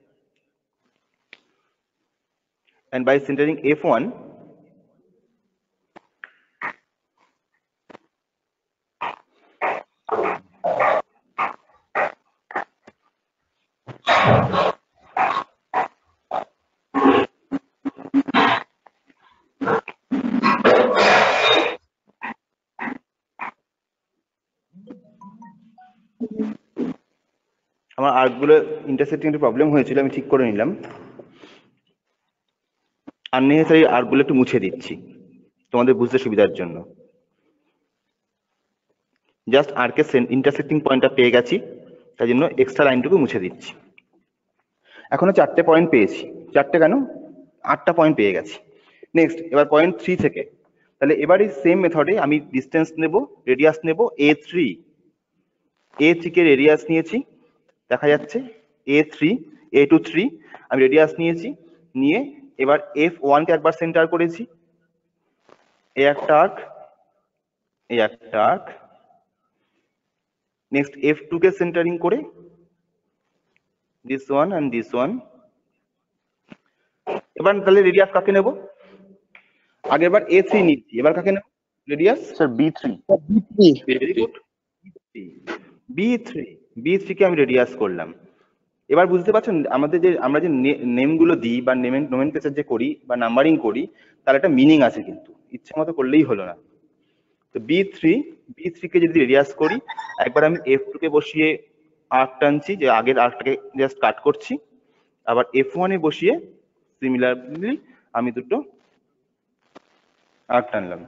and by centering F1, আমার আর্কগুলো intersecting একটু problem হয়েছিল, আমি ঠিক করে নিলাম। আননেসেসারি আর্কগুলো একটু মুছে দিচ্ছি তোমাদের বুঝতে সুবিধার জন্য। জাস্ট আর্কের ইন্টারসেক্টিং পয়েন্টটা পেয়ে গেছি, তাই জন্য এক্সট্রা লাইনটুকু মুছে দিচ্ছি। এখনো 4টে পয়েন্ট পেয়েছি। 4টে কেন, 8টা পয়েন্ট পেয়ে গেছি। নেক্সট, এবার পয়েন্ট 3 থেকে, তাহলে এবার এই সেম মেথডে আমি ডিস্টেন্স নেব, রেডিয়াস নেব A3। A3 কে রেডিয়াস নিয়েছি, দেখা যাচ্ছে A to 3 আমি রেডিয়াস নিয়েছি, নিয়ে এবার F1 কে একবার সেন্টার করেছি, এই একটা আর্ক, এই একটা আর্ক। নেক্সট F2 কে সেন্টারিং করে this one and this one। এবার তাহলে রেডিয়াস কাকে নেব? আগের বার A3 নিয়েছি, এবার কাকে নেব radius? Sir B3। Very good, B3 কে আমি রেডিয়াস করলাম। এবার বুঝতে পারছেন আমাদের যে আমরা যে নেম গুলো দিই বা নোমেনক্লেচার যে করি বা নাম্বারিং করি, তার একটা মিনিং আছে, কিন্তু ইচ্ছে মতো করলেই হলো না। তো B3 কে যদি রেডিয়াস করি, একবার আমি F2 কে বসিয়ে আর্ক টানছি, যে আগের আর্কটাকে জাস্ট কাট করছি, আবার F1 এ বসিয়ে সিমিলারলি আমি দুটো আর্ক টানলাম।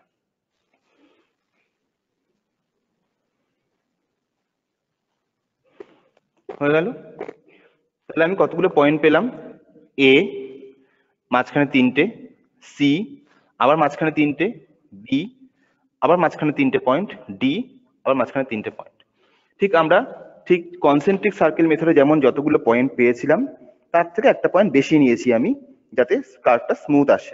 হয়ে গেল। তাহলে আমি কতগুলো পয়েন্ট পেলাম? A মাঝখানে 3টে, C আবার মাঝখানে 3টে, B আবার মাঝখানে 3টে পয়েন্ট, D আবার মাঝখানে 3টে পয়েন্ট। আমরা কনসেন্ট্রিক সার্কেল মেথডে যেমন যতগুলো পয়েন্ট পেয়েছিলাম, তার থেকে একটা পয়েন্ট বেশি নিয়েছি আমি, যাতে কার্ভটা স্মুথ আসে।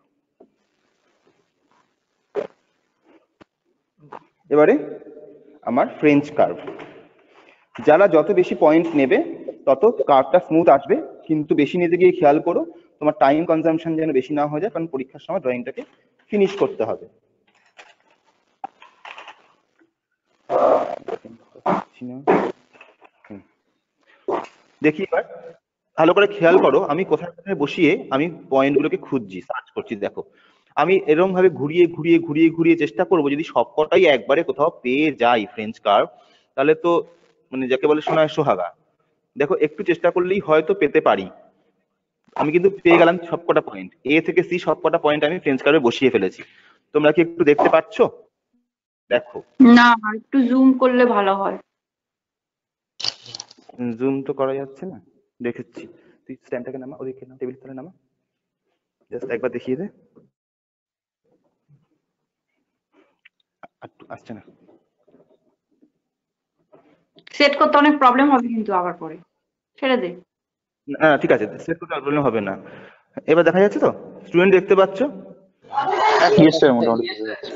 এবারে আমার ফ্রেঞ্চ কার্ভ। যারা যত বেশি পয়েন্ট নেবে তত কার্ভটা স্মুথ আসবে, কিন্তু বেশি নিতে গিয়ে খেয়াল করো তোমার টাইম কনজাম্পশন যেন বেশি না হয়ে যায়, কারণ পরীক্ষার সময় ড্রয়িংটাকে ফিনিশ করতে হবে। দেখি এবার ভালো করে খেয়াল করো, আমি কোথায় কোথায় বসিয়ে আমি পয়েন্টগুলোকে খুঁজছি, সার্চ করছি। দেখো আমি এরকম ভাবে ঘুরিয়ে ঘুরিয়ে ঘুরিয়ে ঘুরিয়ে চেষ্টা করবো, যদি সবকটাই একবারে কোথাও পেয়ে যাই ফ্রেঞ্চ কার্ভ, তাহলে তো মানে যাকে বলে সোনায় সোহাগা। দেখো একটু চেষ্টা করলেই হয়তো পেতে পারি। আমি কিন্তু পেয়ে গেলাম সবকটা পয়েন্ট, A থেকে C সবকটা পয়েন্ট আমি ফ্রেঞ্চ কার্ভে বসিয়ে ফেলেছি। তোমরা কি একটু দেখতে পাচ্ছ? দেখো না, একটু জুম করলে ভালো হয়। জুম তো করা যাচ্ছে না, দেখেছি। তুই স্ট্যান্ডটাকে নামা, ওদিকে না, টেবিল তলে নামা, জাস্ট একবার দেখিয়ে দে। আসছে না, সেট করতে অনেক প্রবলেম হবে কিন্তু আবার পরে, ছেড়ে দে। না ঠিক আছে, সেট করতে প্রবলেম হবে না। এবার দেখা যাচ্ছে তো? স্টুডেন্ট দেখতে পাচ্ছ? ইয়েস স্যার, মোটামুটি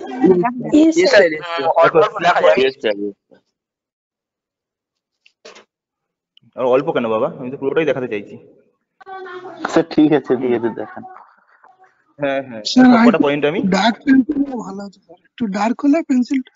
আর অল্প কেন বাবা, আমি তো পুরোটাই দেখাতে চাইছি। স্যার ঠিক আছে, দিয়ে দেখান। হ্যাঁ হ্যাঁ, স্যার সবকটা পয়েন্ট আমি ডার্ক পেন্সিল ভালো হতো স্যার, একটু ডার্ক হলে পেন্সিলটা।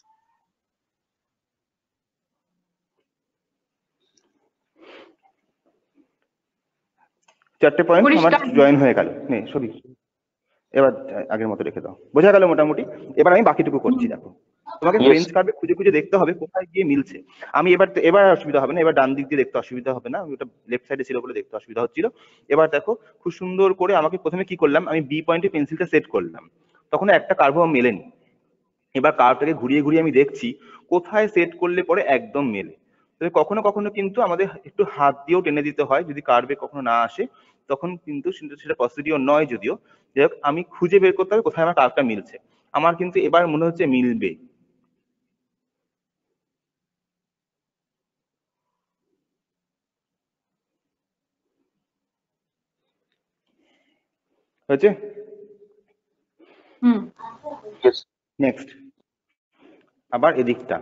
4টে পয়েন্ট আমার পরিষ্কার। জয়েন হয়ে গেল। নে সবই এবার আগের মতো রেখে দাও, বোঝা গেল মোটামুটি। এবার আমি বাকিটুকু করছি। দেখো তোমাকে Yes. ফ্রেঞ্চ কার্ভে খুঁজে খুঁজে দেখতে হবে কোথায় গিয়ে মিলছে। আমি এবার অসুবিধা হবে না, এবার ডান দিক দিয়ে দেখতে অসুবিধা হবে না, ওটা লেফট সাইডে ছিল বলে দেখতে অসুবিধা হচ্ছিল। এবার দেখো খুব সুন্দর করে আমাকে প্রথমে কি করলাম, আমি বি পয়েন্টে পেন্সিলটা সেট করলাম, তখন একটা কার্ভও মেলেনি। এবার কার্ভটাকে ঘুরিয়ে ঘুরিয়ে আমি দেখছি কোথায় সেট করলে পরে একদম মেলে। তবে কখনো কখনো কিন্তু আমাদের একটু হাত দিয়েও টেনে দিতে হয়, যদি কার্ভে কখনো না আসে তখন কিন্তু সেটা পসিডিও নয়। যদিও যাই হোক, আমি খুঁজে বের করতে হবে কোথায় আমার কার্ভটা মিলছে। আমার কিন্তু এবার মনে হচ্ছে মিলবে। হয়েছে? হুম। Yes. নেক্সট, আবার এদিকটা,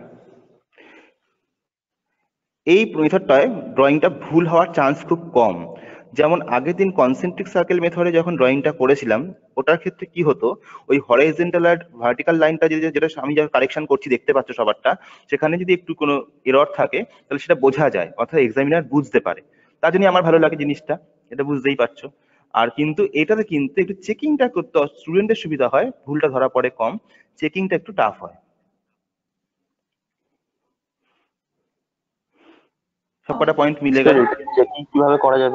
এই মেথডটায় ড্রয়িংটা ভুল হওয়ার চান্স খুব কম। যেমন আগের দিন কনসেন্ট্রিক সার্কেল মেথডে যখন ড্রয়িংটা করেছিলাম, ওটার ক্ষেত্রে কি হতো, ওই হরাইজন্টাল আর ভার্টিক্যাল লাইনটা যেটা আমি যা কারেকশন করছি দেখতে পাচ্ছ সবারটা, সেখানে যদি একটু কোনো এরর থাকে তাহলে সেটা বোঝা যায়, অর্থাৎ এক্সামিনার বুঝতে পারে। তার জন্য আমার ভালো লাগে জিনিসটা, এটা বুঝতেই পারছো। আর কিন্তু এটাতে কিন্তু একটু চেকিংটা করতে স্টুডেন্টের সুবিধা হয়, ভুলটা ধরা পড়ে কম, চেকিংটা একটু টাফ হয়। সবকটা পয়েন্ট মিলে গেল। চেকিং কিভাবে করা যাবে?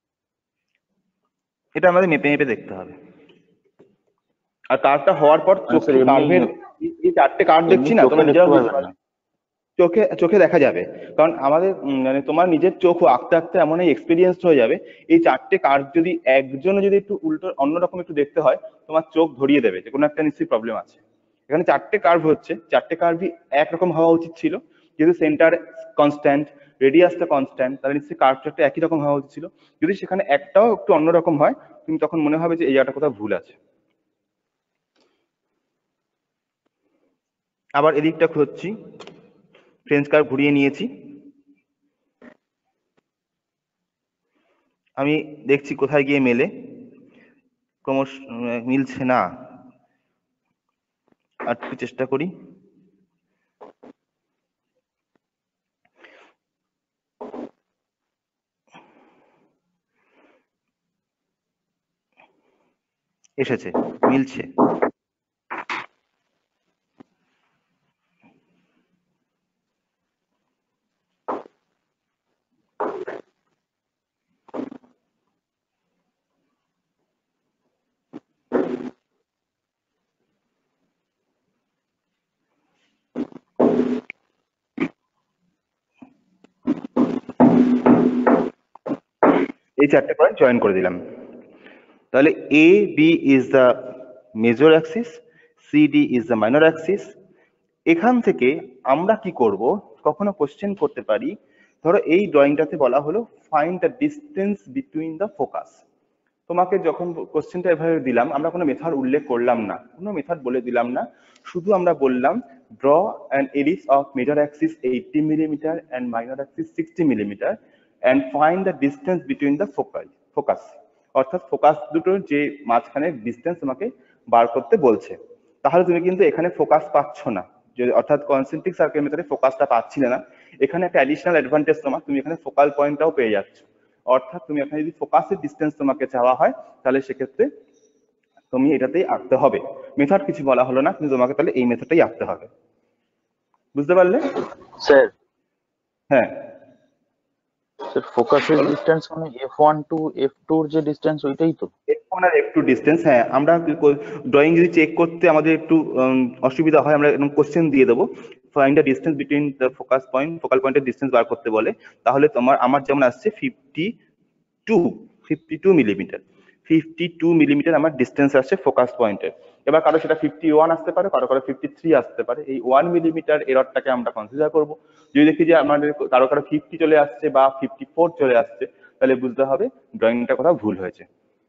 এটা আমাদের মেপে মেপে দেখতে হবে। আর কার্ভটা হওয়ার পর চোখে কার্ভের এই চারটে কার্ভ দেখছি না, তোমরা নিজেরা বুঝতে পারবে, চোখে চোখে দেখা যাবে। কারণ আমাদের মানে তোমার নিজের চোখ আঁকতে আঁকতে এমন এক্সপিরিয়েন্স হয়ে যাবে, এই চারটে কার্ভ যদি একজন যদি একটু উল্টো অন্যরকম একটু দেখতে হয়, তোমার চোখ ধরিয়ে দেবে যে কোনো একটা নিশ্চয়ই প্রবলেম আছে। এখানে চারটে কার্ভ হচ্ছে, চারটে কার্ভই একরকম হওয়া উচিত ছিল, যেহেতু সেন্টার কনস্ট্যান্ট, রেডিয়াসটা কনস্ট্যান্ট, তাহলে নিশ্চয়ই কার্ভ চারটে একই রকম হওয়া উচিত ছিল। যদি সেখানে একটাও একটু অন্যরকম হয়, তুমি তখন মনে হবে যে এই জায়গাটা কোথাও ভুল আছে। আবার এদিকটা খুঁজছি, ফ্রেঞ্চ কার্ভ ঘুরিয়ে নিয়েছি, আমি দেখছি কোথায় গিয়ে মেলে, ক্রমশ মিলছে না, আর একটু চেষ্টা করি। এসেছে, মিলছে। এই চারটে পয়েন্ট জয়েন করে দিলাম। তাহলে A B is the major axis, C D is the minor axis. এখান থেকে আমরা কি করব, কখনো কোশ্চেন করতে পারি, ধরো এই ড্রয়িংটাতে বলা হলো find the distance between the focus. তোমাকে যখন কোশ্চেনটা এভাবে দিলাম, আমরা কোনো মেথড উল্লেখ করলাম না, কোনো মেথড বলে দিলাম না, শুধু আমরা বললাম draw an ellipse of major axis 80 millimetre and minor axis 60 millimetre and find the distance between the focus. অর্থাৎ ফোকাস দুটোর যে মাঝখানে ডিস্টেন্স তোমাকে বার করতে বলছে। তাহলে তুমি কিন্তু এখানে ফোকাস পাচ্ছ না, অর্থাৎ কনসেন্ট্রিক সার্কেল মেথডে ফোকাসটা পাচ্ছিলে না। এখানে একটা অ্যাডিশনাল অ্যাডভান্টেজ তোমার, তুমি এখানে ফোকাল পয়েন্টটাও পেয়ে যাচ্ছ। অর্থাৎ তুমি এখানে যদি ফোকাসের ডিস্টেন্স তোমাকে চাওয়া হয়, তাহলে সেক্ষেত্রে তুমি এটাতেই আঁকতে হবে। মেথড কিছু বলা হলো না, কিন্তু তোমাকে তাহলে এই মেথডটাই আঁকতে হবে। বুঝতে পারলে স্যার? হ্যাঁ স্যার, ফোকাসের ডিসটেন্স মানে f1 টু f2 এর যে ডিসটেন্স ওইটাই তো? f1 আর f2 ডিসটেন্স। হ্যাঁ, আমরা ড্রয়িং যদি চেক করতে আমাদের একটু অসুবিধা হয়, আমরা এরকম কোশ্চেন দিয়ে দেবো, find the distance between the focus point, focal পয়েন্টের ডিসটেন্স বার করতে বলে। তাহলে আমার যেমন আসছে 52 মিলিমিটার, 52 মিলিমিটার আমার ডিস্টেন্স আসছে ফোকাস পয়েন্টের। এবার কারো সেটা 51 আসতে পারে, কারো 53 আসতে পারে। এই 1 মিলিমিটার এররটাকে আমরা কনসিডার করব। যদি দেখি যে আমাদের কারো 50 চলে আসছে বা 54 চলে আসছে, তাহলে বুঝতে হবে ড্রয়িংটা কোথাও ভুল হয়েছে।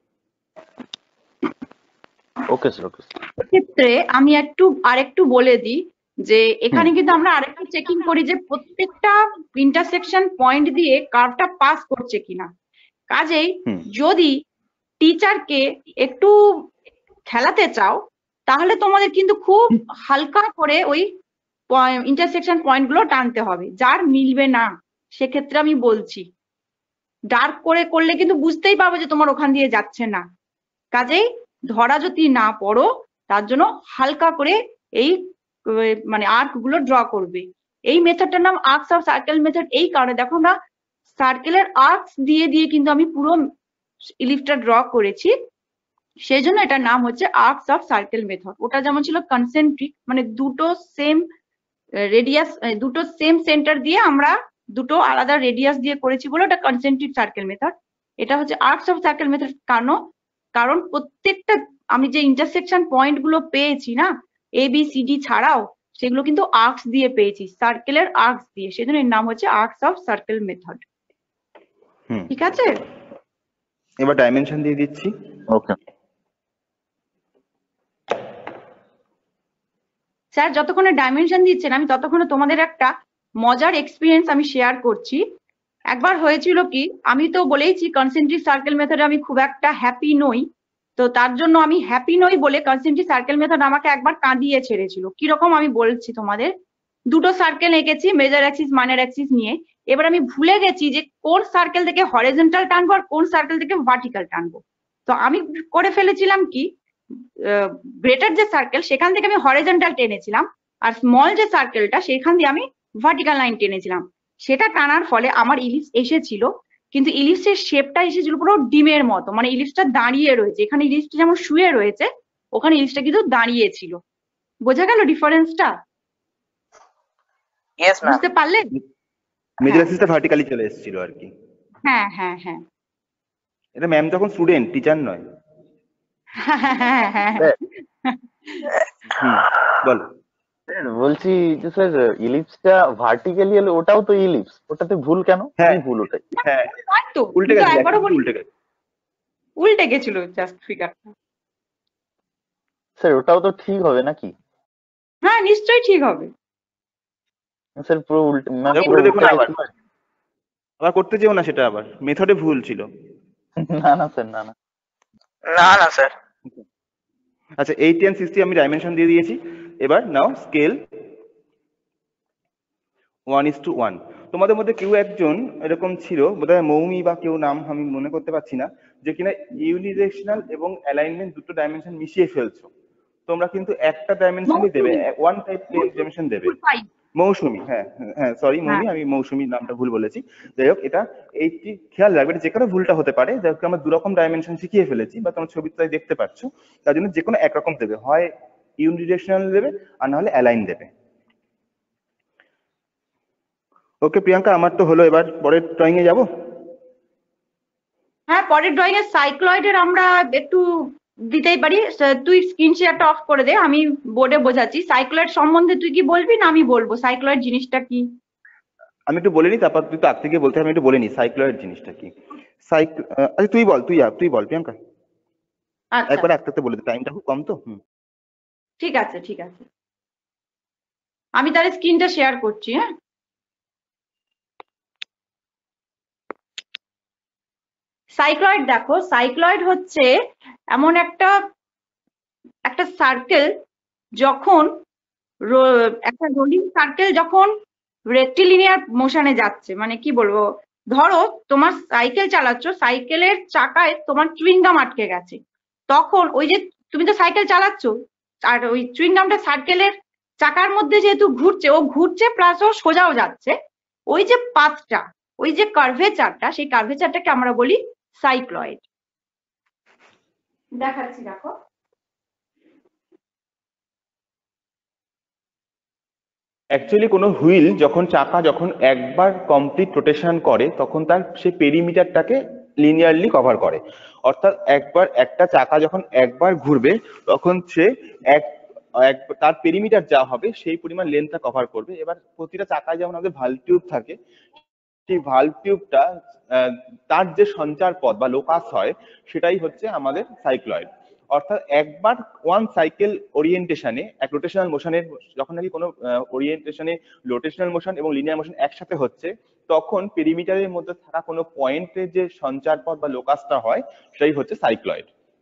Okay sir, okay. ক্ষেত্রে আমি আরেকটু বলে দিই যে এখানে কিন্তু আমরা আরেকটু চেকিং করি যে প্রত্যেকটা ইন্টারসেকশন পয়েন্ট দিয়ে কার্ভটা পাস করছে কিনা। কাজেই যদি টিচারকে একটু খেলাতে চাও, তাহলে তোমাদের কিন্তু খুব হালকা করে ওই ইন্টারসেকশন পয়েন্ট গুলো টানতে হবে। যার মিলবে না সেক্ষেত্রে আমি বলছি, ডার্ক করে করলে কিন্তু বুঝতেই পারবে যে তোমার ওখান দিয়ে যাচ্ছে না। কাজেই ধরা যদি না পড়ো, তার জন্য হালকা করে এই মানে আর্ক গুলো ড্র করবে। এই মেথডটার নাম আর্কস অফ সার্কেল মেথড। এই কারণে দেখো না, সার্কেলের আর্কস দিয়ে দিয়ে কিন্তু আমি পুরো ইলিপসটা ড্র করেছি, সেই জন্য এটার নাম হচ্ছে আর্কস অফ সার্কেল মেথড। ওটা যেমন ছিল কনসেন্ট্রিক, মানে দুটো সেম রেডিয়াস, দুটো সেম সেন্টার দিয়ে আমরা দুটো আলাদা রেডিয়াস দিয়ে করেছি বলে ওটা কনসেন্ট্রিক সার্কেল মেথড। এটা হচ্ছে আর্কস অফ সার্কেল মেথড। কারণ প্রত্যেকটা আমি যে ইন্টারসেকশন পয়েন্ট গুলো পেয়েছি না, এ বি সি ডি ছাড়াও, সেগুলো কিন্তু আর্কস দিয়ে পেয়েছি, সার্কেলের আর্কস দিয়ে, সেজন্য এর নাম হচ্ছে আর্কস অফ সার্কেল মেথড। ঠিক আছে, এবার ডাইমেনশন দিয়ে দিচ্ছি। ওকে। স্যার যতক্ষণে ডাইমেনশন দিচ্ছেন আমি ততক্ষণে তোমাদের একটা মজার এক্সপিরিয়েন্স আমি শেয়ার করছি। একবার হয়েছিল কি, আমি তো বলেইছি কনসেন্ট্রিক সার্কেল মেথডে আমি খুব একটা হ্যাপি নই, তো তার জন্য আমি হ্যাপি নই বলে কনসেন্ট্রিক সার্কেল মেথড আমাকে একবার কাঁদিয়ে ছেড়েছিল। কিরকম আমি বলছি তোমাদের, দুটো সার্কেল এঁকেছি মেজর অ্যাক্সিস মাইনর অ্যাক্সিস নিয়ে। এবার আমি ভুলে গেছি যে কোন সার্কেল থেকে হরিজন্টাল টানবো আর কোন সার্কেল থেকে ভার্টিক্যাল টানবো। তো আমি করে ফেলেছিলাম কি, গ্রেটার যে সার্কেল সেখান থেকে আমি হরিজন্টাল টেনেছিলাম, আর স্মল যে সার্কেলটা সেখান দিয়ে আমি ভার্টিক্যাল লাইন টেনেছিলাম। সেটা টানার ফলে আমার ইলিপস এসেছিল, কিন্তু ইলিপসের শেপটা এসেছিল পুরো ডিমের মতো, মানে ইলিপসটা দাঁড়িয়ে রয়েছে। এখানে ইলিপসটা যেমন শুয়ে রয়েছে, ওখানে ইলিপসটা কিন্তু দাঁড়িয়ে ছিল। বোঝা গেল ডিফারেন্সটা? Yes ma'am. বুঝতে পারলে? মেজর অ্যাক্সিসটা ভার্টিক্যালি চলে এসেছিল আর কি। হ্যাঁ হ্যাঁ হ্যাঁ এটা ম্যাম তখন স্টুডেন্ট, টিচার নয়। হ্যাঁ হ্যাঁ বল। বলছি যে স্যার ইলিপসটা ভার্টিক্যালি হলে ওটাও তো ইলিপস, ওটাতে ভুল কেন? হ্যাঁ ভুল ওটাই। হ্যাঁ তো উল্টে গেছে, একবারও বলি উল্টে গেছে। উল্টে গেছিল জাস্ট ফিগারটা। স্যার ওটাও তো ঠিক হবে নাকি? হ্যাঁ নিশ্চয়ই ঠিক হবে। স্যার পুরো উল্টে, মানে করে পুরো দেখুন উল্টে আবার, গেছে। আবার করতে যেও না সেটা, আবার মেথডে ভুল ছিল। না না স্যার, না না। না না স্যার। আচ্ছা 80 and 60 আমি ডাইমেনশন দিয়ে দিয়েছি। এবার নাও স্কেল 1:1। তোমাদের মধ্যে কেউ একজন এরকম ছিল, বোধহয় মৌমি বা কেউ, নাম আমি মনে করতে পারছি না, যে কিনা ইউনিডিরেকশনাল এবং অ্যালাইনমেন্ট দুটো ডাইমেনশন মিশিয়ে ফেলছো। তোমরা কিন্তু একটা ডাইমেনশনই দেবে, ওয়ান টাইপ ডাইমেনশন দেবে। মৌসুমী, হ্যাঁ হ্যাঁ সরি মৌমি, আমি মৌসুমীর নামটা ভুল বলেছি। যাই হোক, এটা এইটি খেয়াল রাখবে, যে কোনো ভুলটা হতে পারে। যাই হোক, আমরা দুরকম ডাইমেনশন শিখিয়ে ফেলেছি বা তোমার ছবিটাই দেখতে পাচ্ছ, তার জন্য যে কোনো একরকম দেবে, হয় ইউনিডিরেকশনাল দেবে আর না হলে অ্যালাইন দেবে। ওকে প্রিয়াঙ্কা, আমার তো হলো, এবার পরের ড্রয়িং এ যাবো। হ্যাঁ পরের ড্রয়িং এর সাইক্লয়েডের আমরা একটু দিতেই পারি। তুই স্ক্রিন শেয়ারটা অফ করে দে, আমি বোর্ডে বোঝাচ্ছি। সাইক্লয়েড সম্বন্ধে তুই কি বলবি না আমি বলবো? সাইক্লয়েড জিনিসটা কি আমি একটু বলে নিই, তারপর তুই তো আগ থেকে বলতে, আমি একটু বলে নিই সাইক্লয়েড জিনিসটা কি। আচ্ছা তুই বল, তুই বল প্রিয়াঙ্কা, আচ্ছা একবার একটাতে বলে দে, টাইমটা খুব কম তো। ঠিক আছে ঠিক আছে, আমি তাহলে স্ক্রিনটা শেয়ার করছি। হ্যাঁ সাইক্লয়েড দেখো, সাইক্লয়েড হচ্ছে এমন একটা সার্কেল, যখন একটা রোলিং সার্কেল যখন রেক্টিলিনিয়ার মোশনে যাচ্ছে, মানে কি বলবো, ধরো তোমার সাইকেল চালাচ্ছ, সাইকেলের চাকায় তোমার চুইংগাম আটকে গেছে, তখন ওই যে তুমি তো সাইকেল চালাচ্ছ আর ওই চুইংগামটা সার্কেলের চাকার মধ্যে যেহেতু ঘুরছে, ও ঘুরছে প্লাস ও সোজাও যাচ্ছে, ওই যে পাথটা, ওই যে কার্ভেচারটা, সেই কার্ভেচারটাকে আমরা বলি সাইক্লয়েড। দেখাচ্ছি দেখো, অ্যাকচুয়ালি কোনো হুইল যখন চাকা যখন একবার কমপ্লিট রোটেশন করে, তখন তার সেই পেরিমিটারটাকে লিনিয়ারলি কভার করে। অর্থাৎ একবার একটা চাকা যখন একবার ঘুরবে, তখন সে তার পেরিমিটার যা হবে সেই পরিমাণ লেন্থটা কভার করবে। এবার প্রতিটা চাকায় যেমন আমাদের ভালভ টিউব থাকে, সেই ভালভ টিউবটা তার যে সঞ্চার পথ বা লোকাস হয়, সেটাই হচ্ছে আমাদের সাইক্লয়েড। অর্থাৎ একবার ওয়ান সাইকেল ওরিয়েন্টেশনে, এক রোটেশনাল মোশনের, যখন নাকি কোনো ওরিয়েন্টেশনে রোটেশনাল মোশন এবং লিনিয়ার মোশন একসাথে হচ্ছে, তখন পেরিমিটারের মধ্যে থাকা কোনো পয়েন্টে যে সঞ্চার পথ বা লোকাসটা হয়, সেটাই হচ্ছে সাইক্লয়েড।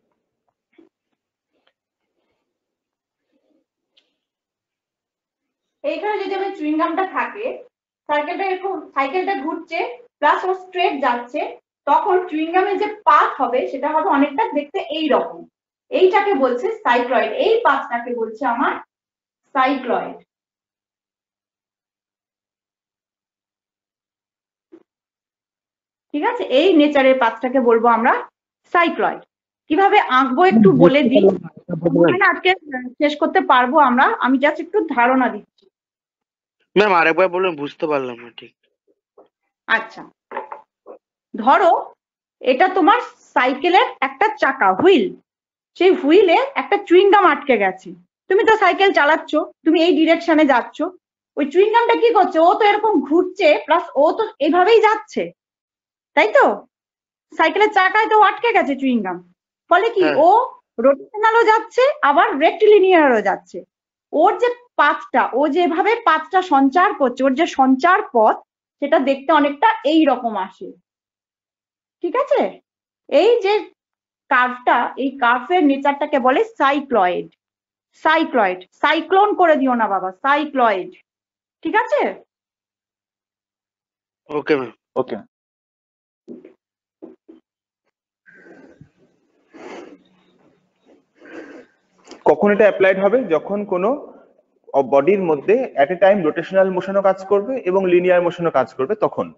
এইখানে যদি আমি চুইংগামটা থাকে, সাইকেলটা এরকম, সাইকেলটা ঘুরছে প্লাস ও স্ট্রেট যাচ্ছে, তখন চুইংগামের যে পাথ হবে সেটা হবে অনেকটা দেখতে এই রকম। এইটাকে বলছে সাইক্লয়েড, এই পাথটাকে বলছে আমার সাইক্লয়েড। ঠিক আছে, এই নেচারের পাথটাকে বলবো আমরা সাইক্লয়েড। কিভাবে আঁকবো একটু বলে দিই, আজকে শেষ করতে পারবো আমরা, আমি জাস্ট একটু ধারণা দিচ্ছি। ম্যাম আরেকবার বলুন, বুঝতে পারলাম না ঠিক। আচ্ছা ধরো এটা তোমার সাইকেলের একটা চাকা, হুইল, সেই হুইলে একটা চুইংগাম আটকে গেছে, তুমি তো সাইকেল চালাচ্ছ, তুমি এই ডিরেকশনে যাচ্ছ, ওই চুইংগামটা কি করছে, ও তো এরকম ঘুরছে প্লাস ও তো এভাবেই যাচ্ছে, তাই তো? সাইকেলের চাকায় তো আটকে গেছে চুইংগাম, ফলে কি ও রোটেশনালও যাচ্ছে আবার রেক্টিলিনিয়ারও যাচ্ছে। ওর যে পাথটা, ও যেভাবে পাথটা সঞ্চার করছে, ওর যে সঞ্চার পথ, সেটা দেখতে অনেকটা এই রকম আসে। ঠিক আছে? এই যে কার্ভটা, এই কার্ভের নেচারটাকে বলে সাইক্লয়েড। সাইক্লয়েড, সাইক্লোন করে দিও না বাবা, সাইক্লয়েড। ঠিক আছে? Okay ma'am. ওকে। কখন এটা অ্যাপ্লাইড হবে? যখন কোনো বডির মধ্যে এট এ টাইম রোটেশনাল মোশনও কাজ করবে এবং লিনিয়ার মোশনও কাজ করবে তখন।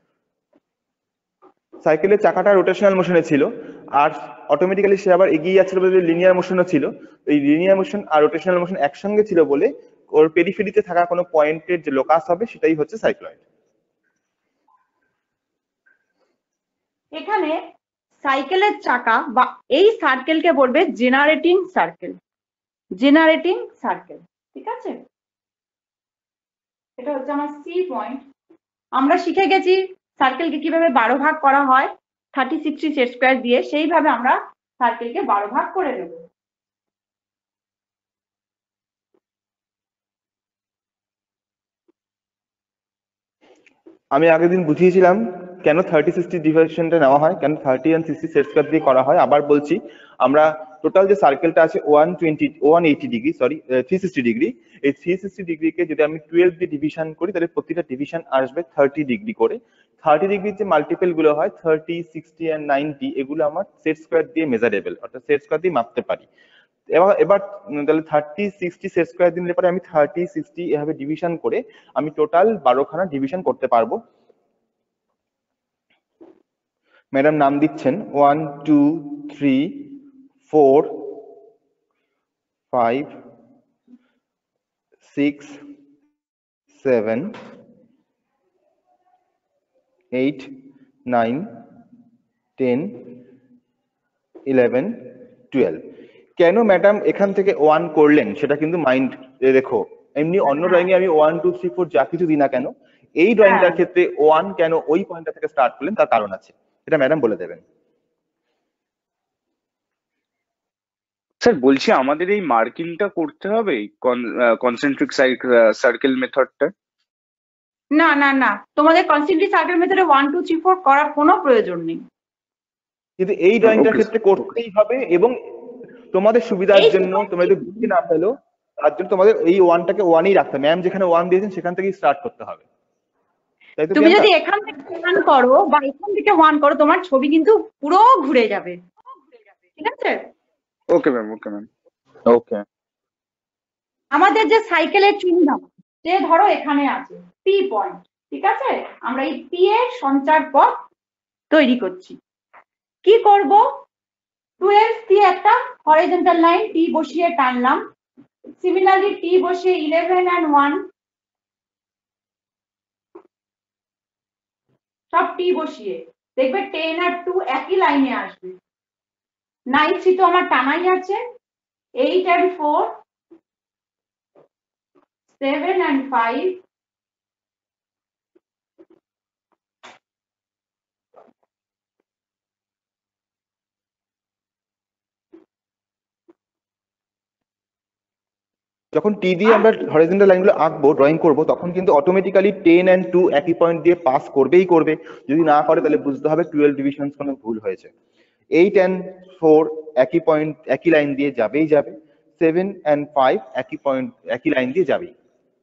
সাইকেলের চাকাটা রোটেশনাল মোশনে ছিল, আর অটোমেটিক্যালি সে আবার এগিয়ে যাচ্ছিল বলে লিনিয়ার মোশনও ছিল। এই লিনিয়ার মোশন আর রোটেশনাল মোশন একসঙ্গে ছিল বলে ওর পেরিফেরিতে থাকা কোনো পয়েন্টের যে লোকাস হবে সেটাই হচ্ছে সাইক্লয়েড। এখানে সাইকেলের চাকা বা এই সার্কেলকে বলবে জেনারেটিং সার্কেল। Generating circle. ঠিক আছে? এটা হচ্ছে আমার সি পয়েন্ট। আমরা শিখে গেছি সার্কেলকে কিভাবে 12 ভাগ করা হয় 30, 60 সেট স্কয়ার দিয়ে, সেইভাবে আমরা সার্কেলকে 12 ভাগ করে দেব। আমি আগের দিন বুঝিয়েছিলাম কেন 30-60 ডিভিশনটা নেওয়া হয়, কেন 30 and 60 সেট স্কয়ার দিয়ে করা হয়। আবার বলছি, আমরা টোটাল যে সার্কেলটা আছে 180 ডিগ্রি, সরি 360 ডিগ্রি, এই 360 ডিগ্রিকে যদি আমি 12 দিয়ে ডিভিশন করি তাহলে প্রতিটা ডিভিশন আসবে 30 ডিগ্রি করে। 30 ডিগ্রির যে মাল্টিপল গুলো হয় 30, 60 and 90, এগুলো আমার সেট স্কয়ার দিয়ে মেজারেবল, অর্থাৎ সেট স্কয়ার দিয়ে মাপতে পারি। এবার তাহলে 30, 60 সেট স্কয়ার দিলে পরে আমি 30, 60 এভাবে ডিভিশন করে আমি টোটাল 12 খানা ডিভিশন করতে পারবো। ম্যাডাম নাম দিচ্ছেন 1, 2, 3, 4, 5, 6, 7, 8, 9, 10, 11, 12। কেন ম্যাডাম এখান থেকে 1 করলেন সেটা কিন্তু মাইন্ড রেখো। এমনি অন্য ড্রয়িং এ আমি 1, 2, 3, 4 যা কিছু দিই না কেন, এই ড্রয়িংটার ক্ষেত্রে 1 কেন ওই পয়েন্টটা থেকে স্টার্ট করলেন তার কারণ আছে, এটা ম্যাডাম বলে দেবেন। স্যার বলছি আমাদের এই মার্কিংটা করতে হবে কনসেন্ট্রিক সার্কেল মেথডটা? না না না, তোমাদের কনসেন্ট্রিক সার্কেল মেথডে 1, 2, 3, 4 করার কোনো প্রয়োজন নেই। কিন্তু এই ড্রয়িংটার ক্ষেত্রে করতেই হবে, এবং তোমাদের সুবিধার জন্য তোমরা যদি বুঝতে না পেলো তার জন্য তোমাদের এই 1টাকে 1ই রাখতে হবে। ম্যাম যেখানে 1 দিয়েছেন সেখান থেকেই স্টার্ট করতে হবে। তাই তো? তুমি যদি এখান থেকে 1 করো বা এখান থেকে 1 করো, তোমার ছবি কিন্তু পুরো ঘুরে যাবে। ঠিক আছে? Okay ma'am, okay ma'am. Okay. আমাদের যে সাইকেলের চিহ্ন, যে ধরো এখানে আছে পি পয়েন্ট, ঠিক আছে? আমরা এই পি এর সঞ্চার পথ তৈরি করছি। কি করব? 12 দিয়ে একটা হরিজন্টাল লাইন টি বসিয়ে টানলাম। সিমিলারলি টি বসিয়ে 11 and 1 সব টি বসিয়ে দেখবে 10 আর 2 একই লাইনে আসবে। 9, 3 তো আমার টানাই আছে। 8 and 4, 7 and 5, যখন টি দিয়ে আমরা হরিজন্টাল লাইনগুলো আঁকবো, ড্রয়িং করব, তখন কিন্তু অটোমেটিক্যালি 10 and 2 একই পয়েন্ট দিয়ে পাস করবেই করবে। যদি না করে তাহলে বুঝতে হবে 12 ডিভিশন কোনো ভুল হয়েছে। 8 and 4 একই পয়েন্ট একই লাইন দিয়ে যাবেই যাবে। 7 and 5 একই পয়েন্ট একই লাইন দিয়ে যাবেই।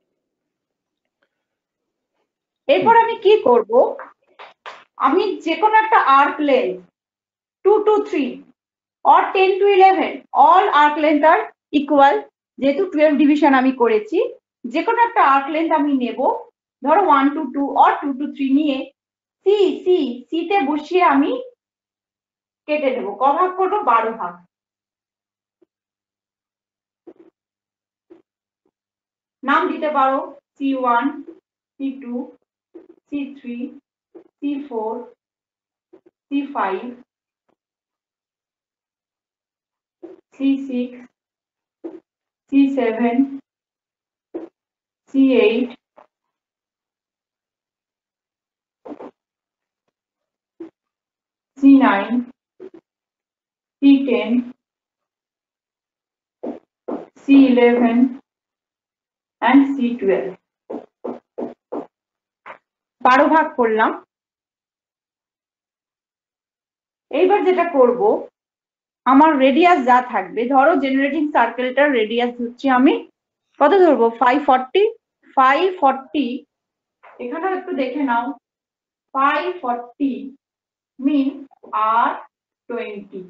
এরপর আমি কি করব? আমি যে কোনো একটা arc length 2 to 3 or 10 to 11, all arc length are equal, যেহেতু 12 ডিভিশন আমি করেছি, যে কোনো একটা আর্ক লেন্থ আমি নেব। ধরো 1 to 2 or 2 to 3 নিয়ে সি তে বসিয়ে আমি কেটে দেবো। ক ভাগ করবো? 12 ভাগ। নাম দিতে পারো C1, C2, C3, C4, C5, C6, C7, C8, C9, C10, C11, and C12 12 ভাগ করলাম। এইবার যেটা করব, আমার রেডিয়াস যা থাকবে, ধরো জেনারেটিং সার্কেলটার রেডিয়াস হচ্ছে আমি কত ধরবো, 540। 540 এখানেও একটু দেখে নাও, 540 মিন R20।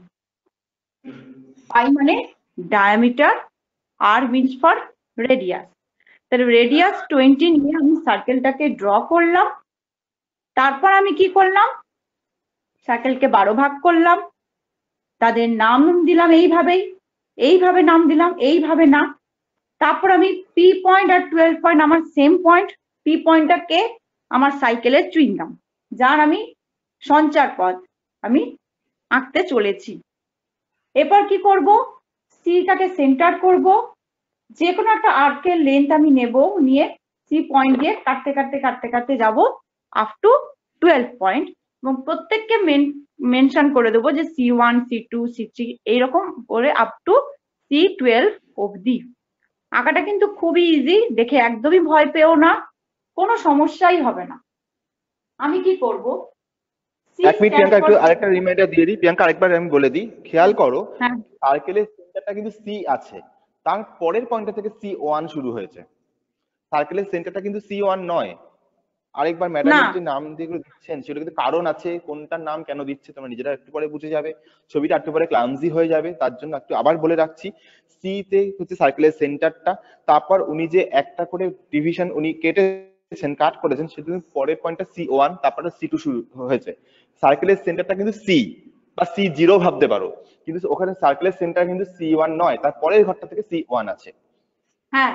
I মানে diameter, R means for radius. তাহলে রেডিয়াস 20 নিয়ে আমি সার্কেলটাকে ড্র করলাম। তারপর আমি কি করলাম, সার্কেলকে 12 ভাগ করলাম, তাদের নাম দিলাম এইভাবে নাম দিলাম, এইভাবে না। তারপর আমি পি পয়েন্ট আর 12 পয়েন্ট আমার সেম পয়েন্ট। পি পয়েন্টটাকে আমার সাইকেলের চুইংগাম, যার আমি সঞ্চার পথ আমি আঁকতে চলেছি। এরপর কি করব, সিটাকে সেন্টার করব, যে কোনো একটা আর্কের লেন্থ আমি নেব, নিয়ে সি পয়েন্ট দিয়ে কাটতে কাটতে কাটতে কাটতে যাব আপ টু 12 পয়েন্ট, এবং প্রত্যেককে মেনশন করে দেবো যে C1 C2 C3 এইরকম করে আপ টু C12 অবধি। আঁকাটা কিন্তু খুবই ইজি, দেখে একদমই ভয় পেও না, কোনো সমস্যাই হবে না। আমি কি করব, এক মিনিট প্রিয়াঙ্কা, একটু আরেকটা রিমাইন্ডার দিয়ে দিই। প্রিয়াঙ্কা আরেকবার আমি বলে দিই, খেয়াল করো সার্কেলের সেন্টারটা কিন্তু সি আছে, তার পরের পয়েন্টটা থেকে C1 শুরু হয়েছে। সার্কেলের সেন্টারটা কিন্তু C1 নয়। আরেকবার ম্যাডামের যে নাম যেগুলো দিচ্ছেন সেগুলো কিন্তু কারণ আছে, কোনটার নাম কেন দিচ্ছে তোমরা নিজেরা একটু পরে বুঝে যাবে, ছবিটা একটু পরে ক্লামজি হয়ে যাবে। তার জন্য একটু আবার বলে রাখছি, সি তে হচ্ছে সার্কেলের সেন্টারটা, তারপর উনি যে একটা করে ডিভিশন উনি কেটেছেন, কাট করেছেন, সেটা পরের পয়েন্টটা C1, তারপরে C2 শুরু হয়েছে। সার্কেলের সেন্টারটা কিন্তু সি বা C0 ভাবতে পারো, কিন্তু ওখানে সার্কেলের সেন্টার কিন্তু C1 নয়, তার পরের ঘরটা থেকে C1 আছে। হ্যাঁ,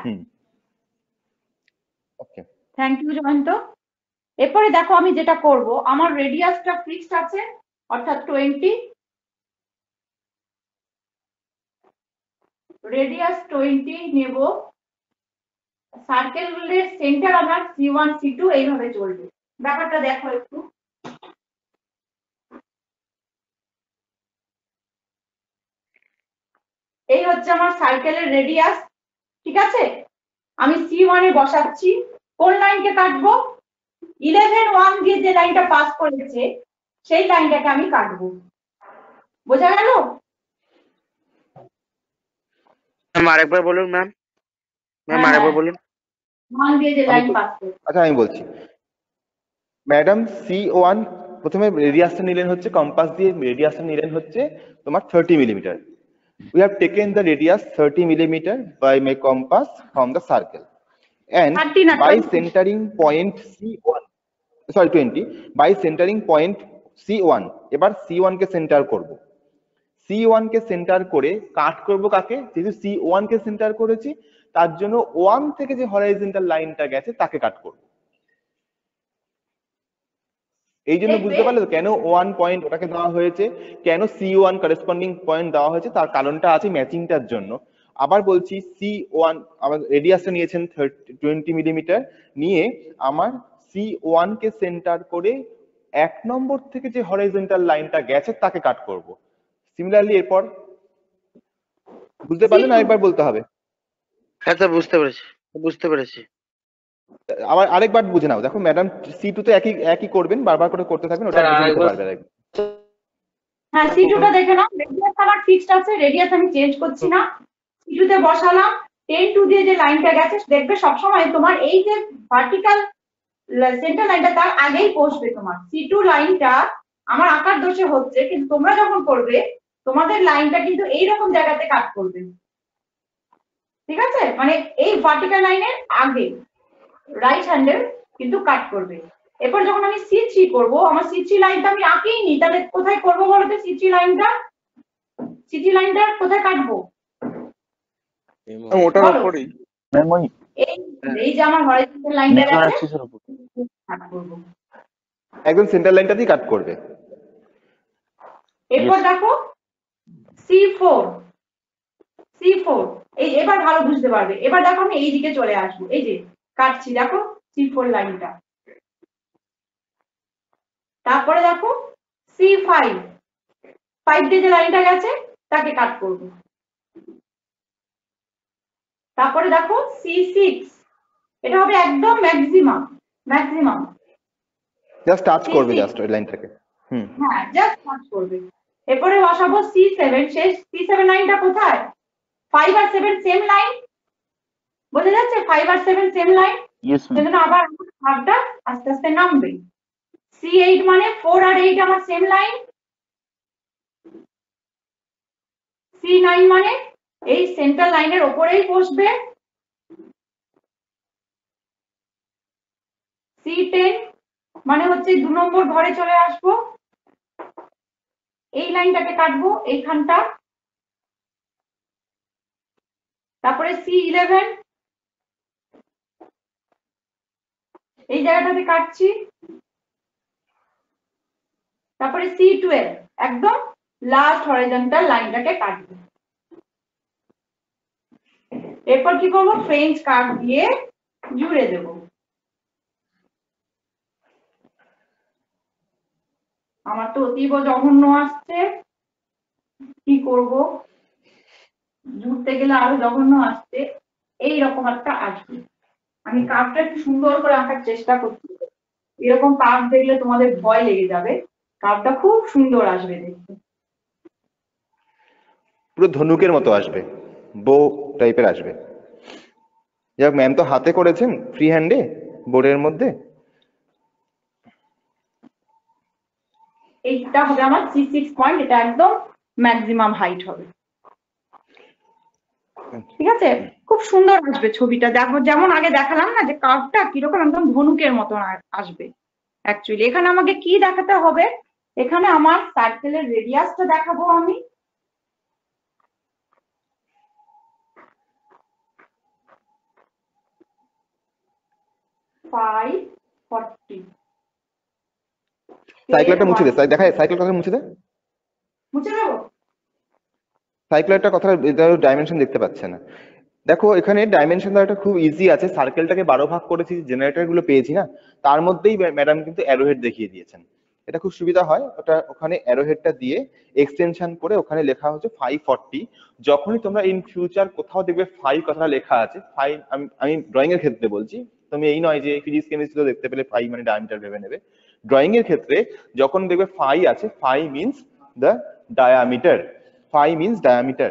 ওকে, থ্যাংক ইউ জয়ন্ত। এরপরে দেখো আমি যেটা করব, আমার রেডিয়াসটা ফিক্সড আছে, অর্থাৎ 20। রেডিয়াস 20 নেব, সার্কেলের সেন্টার আমার C1 C2 এইভাবে চলবে। ব্যাপারটা দেখো একটু, এই হচ্ছে আমার সার্কেলের রেডিয়াস, ঠিক আছে। আমি C1 এ বসাচ্ছি, কোন লাইনকে কাটবো, 11 দিয়ে যে লাইনটা পাস করেছে সেই লাইনটাকে আমি কাটবো। বোঝা গেল? ম্যাম আরেকবার বলুন ম্যাম, আরেকবার বলুন। 1 দিয়ে যে লাইন পাস করেছে। আচ্ছা আমি বলছি, ম্যাডাম C1 প্রথমে রেডিয়াসটা নিলেন হচ্ছে, কম্পাস দিয়ে রেডিয়াসটা নিলেন হচ্ছে তোমার 30 millimetre. We have taken the radius 30 millimeter by my compass from the circle, and by centering point C1, sorry 20, by centering point C1, এবার C1 কে সেন্টার করব। C1 কে সেন্টার করে কাট করব কাকে, যেহেতু C1 কে সেন্টার করেছি তার জন্য 1 থেকে যে হরাইজন্টাল লাইনটা গেছে তাকে কাট করব। এই জন্য বুঝতে পারলে তো কেন 1 পয়েন্ট ওটাকে দেওয়া হয়েছে, কেন C1 করেসপন্ডিং পয়েন্ট দেওয়া হয়েছে, তার কারণটা আছে ম্যাচিংটার জন্য। আবার বলছি, C1 আমার রেডিয়াসটা নিয়েছেন 20 মিলিমিটার, নিয়ে আমার C1 কে সেন্টার করে 1 নম্বর থেকে যে হরাইজন্টাল লাইনটা গেছে তাকে কাট করব। সিমিলারলি এরপর বুঝতে পারলেন, আরেকবার বলতে হবে? হ্যাঁ স্যার, বুঝতে পেরেছি। আবার আরেকবার বুঝে নাও, দেখো ম্যাডাম C2 তে একই করবেন, বারবার করে করতে থাকবেন, ওটা বুঝে নিতে পারবে আরেকবার। হ্যাঁ, C2 টা দেখে নাও, রেডিয়াস আমার ফিক্সড আছে, রেডিয়াস আমি চেঞ্জ করছি না। C2 তে বসালাম, 10 দিয়ে যে লাইনটা গেছে দেখবে সবসময় তোমার এই যে ভার্টিক্যাল সেন্টার লাইনটা তার আগেই বসবে। তোমার C2 লাইনটা আমার আকার দোষে হচ্ছে, কিন্তু তোমরা যখন করবে তোমাদের লাইনটা কিন্তু এইরকম জায়গাতে কাট করবে, ঠিক আছে, মানে এই ভার্টিক্যাল লাইনের আগে রাইট হ্যান্ডের কিন্তু কাট করবে। এরপর যখন আমি C3 করব, আমার C3 লাইনটা আমি আঁকেইনি, তাহলে কোথায় করব বলো তো? C3 লাইনটা কোথায় কাটবো? ওটার উপরেই এই যে আমার হরাইজন্টাল লাইনটা আছে কাট করব, একদম সেন্টার লাইনটাতেই কাট করবে। এরপর দেখো C4 এই এবার ভালো বুঝতে পারবে। এবার দেখো আমি এই দিকে চলে আসবো, এই যে কাটছি, দেখো C4 লাইনটা। তারপরে দেখো C5 দিয়ে যে লাইনটা গেছে তাকে কাট করব। তারপরে দেখো C6 এটা হবে একদম ম্যাক্সিমাম ম্যাক্সিমাম। জাস্ট টাচ করবে জাস্ট ওই লাইনটাকে। হ্যাঁ জাস্ট টাচ করবে। এরপরে বসাবো C7। শেষ C7 লাইনটা কোথায়? 5 আর 7 সেম লাইন, বোঝা যাচ্ছে? 5 আর 7 সেম লাইন, সেজন্য আবার হাফটা আস্তে আস্তে নামবে। C8 মানে 4 আর 8 আমার সেম লাইন। C9 মানে এই সেন্টার লাইনের ওপরেই বসবে। C10 মানে হচ্ছে 2 নম্বর ঘরে চলে আসবো, এই লাইনটাকে কাটবো এইখানটা। তারপরে C11 এই জায়গাটাতে কাটছি। তারপরে C12 একদম লাস্ট হরিজন্টাল লাইনটাকে কাটবো। এরপর কি করবো? ফ্রেঞ্চ কার্ভ দিয়ে জুড়ে দেব। আমার তো অতীব জঘন্য আসছে, কি করব? জুড়তে গেলে আরো জঘন্য আসছে। এইরকম একটা আসবে। আমি কার্ভটা একটু সুন্দর করে আঁকার চেষ্টা করছি। এরকম কার্ভ দেখলে তোমাদের ভয় লেগে যাবে। কার্ভটা খুব সুন্দর আসবে দেখতে, পুরো ধনুকের মতো আসবে, বো টাইপের আসবে। যাক, ম্যাম তো হাতে করেছেন ফ্রি হ্যান্ডে বোর্ডের মধ্যে। এইটা হবে আমার C6 পয়েন্ট, এটা একদম ম্যাক্সিমাম হাইট হবে। ঠিক আছে, খুব সুন্দর আসবে ছবিটা। দেখো যেমন আগে দেখালাম না যে কার্ভটা কিরকম একদম ধনুকের মতন আসবে। অ্যাকচুয়ালি এখানে আমাকে কি দেখাতে হবে? এখানে আমার সার্কেলের রেডিয়াসটা দেখাবো আমি। সাইকেলটা মুছে দে, দেখা সাইকেল কথা মুছে দে। মুছে দেবো? সাইকেলটা কথা ডাইমেনশন দেখতে পাচ্ছে না। দেখো এখানে ডাইমেনশন দেওয়াটা খুব ইজি আছে। সার্কেলটাকে 12 ভাগ করেছি, জেনারেটর গুলো পেয়েছি না, তার মধ্যেই ম্যাডাম কিন্তু অ্যারোহেড দেখিয়ে দিয়েছেন। এটা খুব সুবিধা হয়, ওটা ওখানে অ্যারোহেডটা দিয়ে এক্সটেনশন করে ওখানে লেখা হচ্ছে 540। যখনই তোমরা ইন ফিউচার কোথাও দেখবে 5 কথাটা লেখা আছে, 5 আমি ড্রয়িং এর ক্ষেত্রে বলছি, তুমি এই নয় যে ফিজিক্স কেমিস্ট্রিতে দেখতে পেলে 5 মানে ডায়ামিটার ভেবে নেবে। ড্রয়িং এর ক্ষেত্রে যখন দেখবে 5 আছে, 5 means the diameter, 5 means diameter,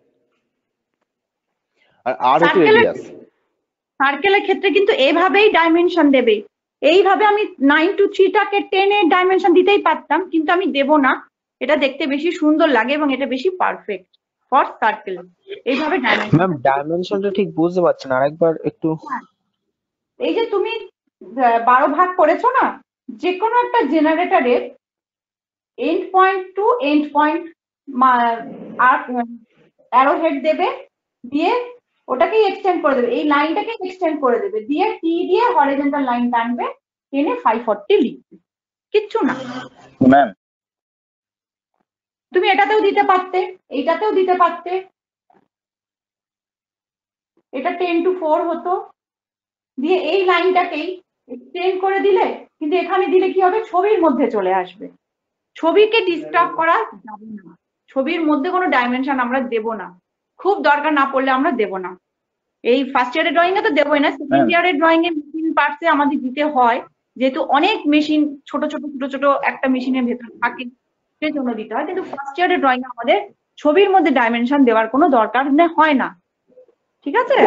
আর আর হচ্ছে রেডিয়াস। সার্কেলের ক্ষেত্রে কিন্তু এভাবেই ডাইমেনশন দেবে। এইভাবে আমি 9 to 3 টাকে 10 এর ডাইমেনশন দিতেই পারতাম, কিন্তু আমি দেব না। এটা দেখতে বেশি সুন্দর লাগে এবং এটা বেশি পারফেক্ট ফর সার্কেল। এইভাবে ডাইমেনশন। ম্যাম ডাইমেনশনটা ঠিক বুঝতে পারছি না, আরেকবার একটু। এই যে তুমি 12 ভাগ করেছো না, যে কোনো একটা জেনারেটরের end point to end point আর অ্যারো হেড দেবে, দিয়ে ওটাকেই এক্সটেন্ড করে দেবে, এই লাইনটাকে এক্সটেন্ড করে দেবে, দিয়ে টি দিয়ে হরিজন্টাল লাইন টানবে, টেনে 540 লিখবে। কিচ্ছু না ম্যাম। তুমি এটাতেও দিতে পারতে, এইটাতেও দিতে পারতে। এটা 10 to 4 হতো, দিয়ে এই লাইনটাকেই এক্সটেন্ড করে দিলে, কিন্তু এখানে দিলে কি হবে? ছবির মধ্যে চলে আসবে। ছবিকে ডিস্টার্ব করা যাবে না, ছবির মধ্যে কোনো ডাইমেনশন আমরা দেব না, খুব দরকার না পড়লে আমরা দেব না। এই ফার্স্ট ইয়ারের ড্রয়িং এ তো দেবই না, সেকেন্ড ইয়ারের ড্রয়িং এ মেশিন পার্টসে আমাদের দিতে হয়, যেহেতু অনেক মেশিন ছোট ছোট ছোট ছোট একটা মেশিনের ভেতর থাকে, সেই জন্য দিতে হয়। কিন্তু ফার্স্ট ইয়ারের ড্রয়িং এ আমাদের ছবির মধ্যে ডাইমেনশন দেওয়ার কোনো দরকার হয় না। ঠিক আছে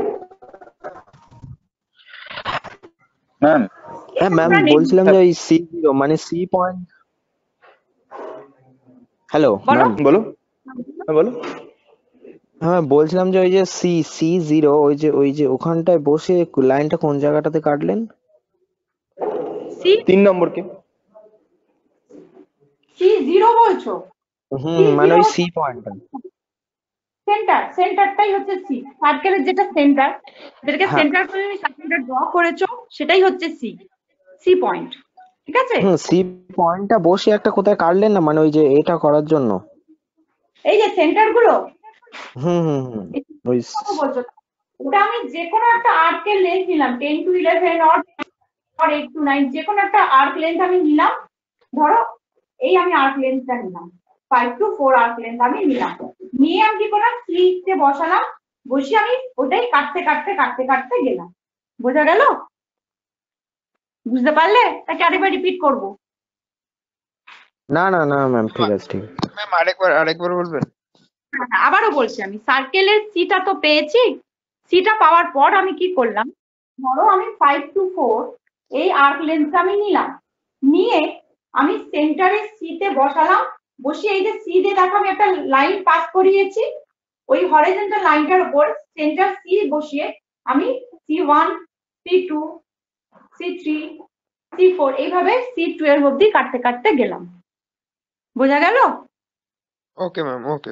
ম্যাম? হ্যাঁ ম্যাম, বলছিলাম যে ওই C0 মানে সি পয়েন্ট। হ্যালো ম্যাম, বলো। হ্যাঁ বলো। হ্যাঁ বলছিলাম যে ওই যে C0 ওই যে ওখানটায় বসে লাইনটা কোন জায়গাটাতে কাটলেন? 3 নম্বর কে C0 বলছো? মানে ওই সি পয়েন্টটা, সেন্টারটাই হচ্ছে সি। সার্কেলের যেটা সেন্টার, যেটাকে সেন্টার করে সার্কেলটা ড্র করেছো, সেটাই হচ্ছে সি পয়েন্ট। ঠিক আছে, সি পয়েন্টটা বসে একটা কোথায় কাটলেন না, মানে ওই যে এটা করার জন্য এই যে সেন্টার গুলো। ওই বলছো ওটা আমি যে কোনো একটা আর্কের লেন্থ নিলাম, 10 to 11 or 8 to 9, যে কোনো একটা আর্ক লেন্থ আমি নিলাম। ধরো এই আমি আর্ক লেন্থটা নিলাম, 5 to 4 আর্ক লেন্থ আমি নিলাম, নিয়ে আমি কি করলাম? 3 তে বসালাম, বসে আমি ওটাই কাটতে কাটতে কাটতে কাটতে গেলাম। বোঝা গেল? বুঝতে পারলে? তাকে আরেকবার রিপিট করব? না না না ম্যাম, ঠিক আছে ঠিক আছে। ম্যাম আরেকবার বলবেন? হ্যাঁ, আবারও বলছি, আমি সার্কেলের সিটা তো পেয়েছি। সিটা পাওয়ার পর আমি কি করলাম, ধরো আমি 5 to 4 এই আর্ক লেন্থটা আমি নিলাম, নিয়ে আমি সেন্টারে সিতে বসালাম, বসিয়ে এই যে সি দিয়ে দেখো আমি একটা লাইন পাস করিয়েছি, ওই হরিজন্টাল লাইনটার উপর সেন্টার সি বসিয়ে আমি C1 C2 C3 C4 এইভাবে C12 অব্দি কাটতে কাটতে গেলাম। বোঝা গেল? Okay ma'am, okay.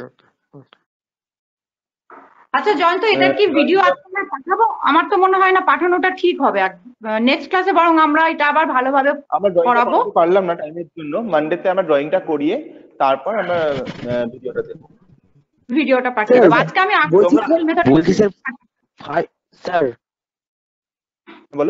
আচ্ছা জয়ন্ত, এটার কি ভিডিও আজকে পাঠাবো? আমার তো মনে হয় না পাঠানোটা ঠিক হবে। আর নেক্সট ক্লাসে বরং আমরা এটা আবার ভালোভাবে আমরা ড্রয়িংটা করাবো। করতে পারলাম না টাইমের জন্য, মানডেতে আমরা ড্রয়িংটা করিয়ে তারপর আমরা ভিডিওটা দেবো। ভিডিওটা পাঠিয়ে দেবো। আজকে আমি বলছি স্যার, স্যার বলো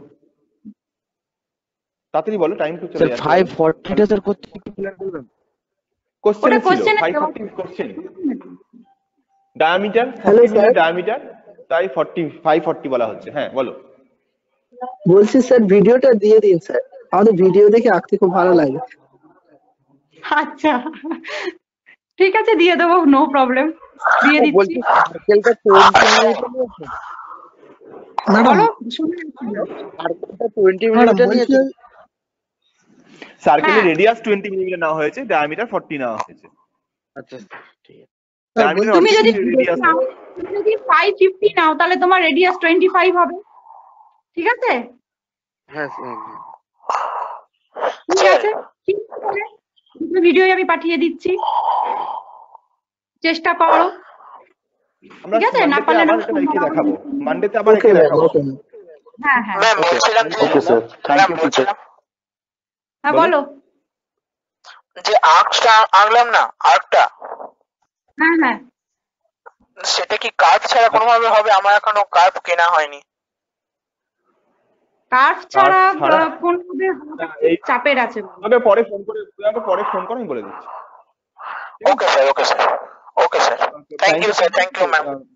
তাড়াতাড়ি বলো, টাইম তো চলে স্যার যাচ্ছে। 540 টা স্যার করতে একটু প্ল্যান করবেন? কোশ্চেন ওটা ছিল কোশ্চেনে 540 question, diameter Hello, 40 metre sir. Diameter, তাই 540 বলা হচ্ছে। হ্যাঁ বলো। বলছি স্যার ভিডিওটা দিয়ে দিন স্যার, আমাদের ভিডিও দেখে আঁকতে খুব ভালো লাগে। আচ্ছা ঠিক আছে, দিয়ে দেবো, নো প্রবলেম, দিয়ে দিচ্ছি। বলছি সার্কেলটা 20 মিনিটে নিয়েছে? ম্যাডাম বলো, শুনে নিচ্ছি। সার্কেলটা 20 ম্যাডাম মিনিটে বলছি নিয়েছে? সার্কেলের হ্যাঁ। রেডিয়াস 20 মিলিমিটার নেওয়া হয়েছে, ডায়ামিটার 40 নেওয়া হয়েছে। আচ্ছা ঠিক আছে। ডায়ামিটার তুমি যদি রেডিয়াস নাও, তুমি যদি 550 নাও তাহলে তোমার রেডিয়াস 25 হবে। ঠিক আছে? হ্যাঁ স্যার। ঠিক আছে, ঠিক আছে, ভিডিও আমি পাঠিয়ে দিচ্ছি, চেষ্টা করো। আমরা ঠিক আছে, না মানডেতে পারলে আবার না এটা লিখে দেখাবো, মানডেতে আবার ওকে লিখে ম্যাম, দেখাবো। ওকে হ্যাঁ হ্যাঁ ম্যাম বলছিলাম okay sir, thank you teacher. হ্যাঁ বলো। বলো। যে আর্কটা আঁকলাম না, আর্কটা হ্যাঁ হ্যাঁ, সেটা কি কার্ভ ছাড়া কোনোভাবে হবে? আমার এখনো কার্ভ কেনা হয়নি। কার্ভ ছাড়া ছাড়া? কোনভাবে এই চাপের আছে। তবে পরে ফোন করে, পরে ফোন করে আমি বলে দিচ্ছি। Okay sir, okay sir, okay sir, thank you sir, thank you ma'am.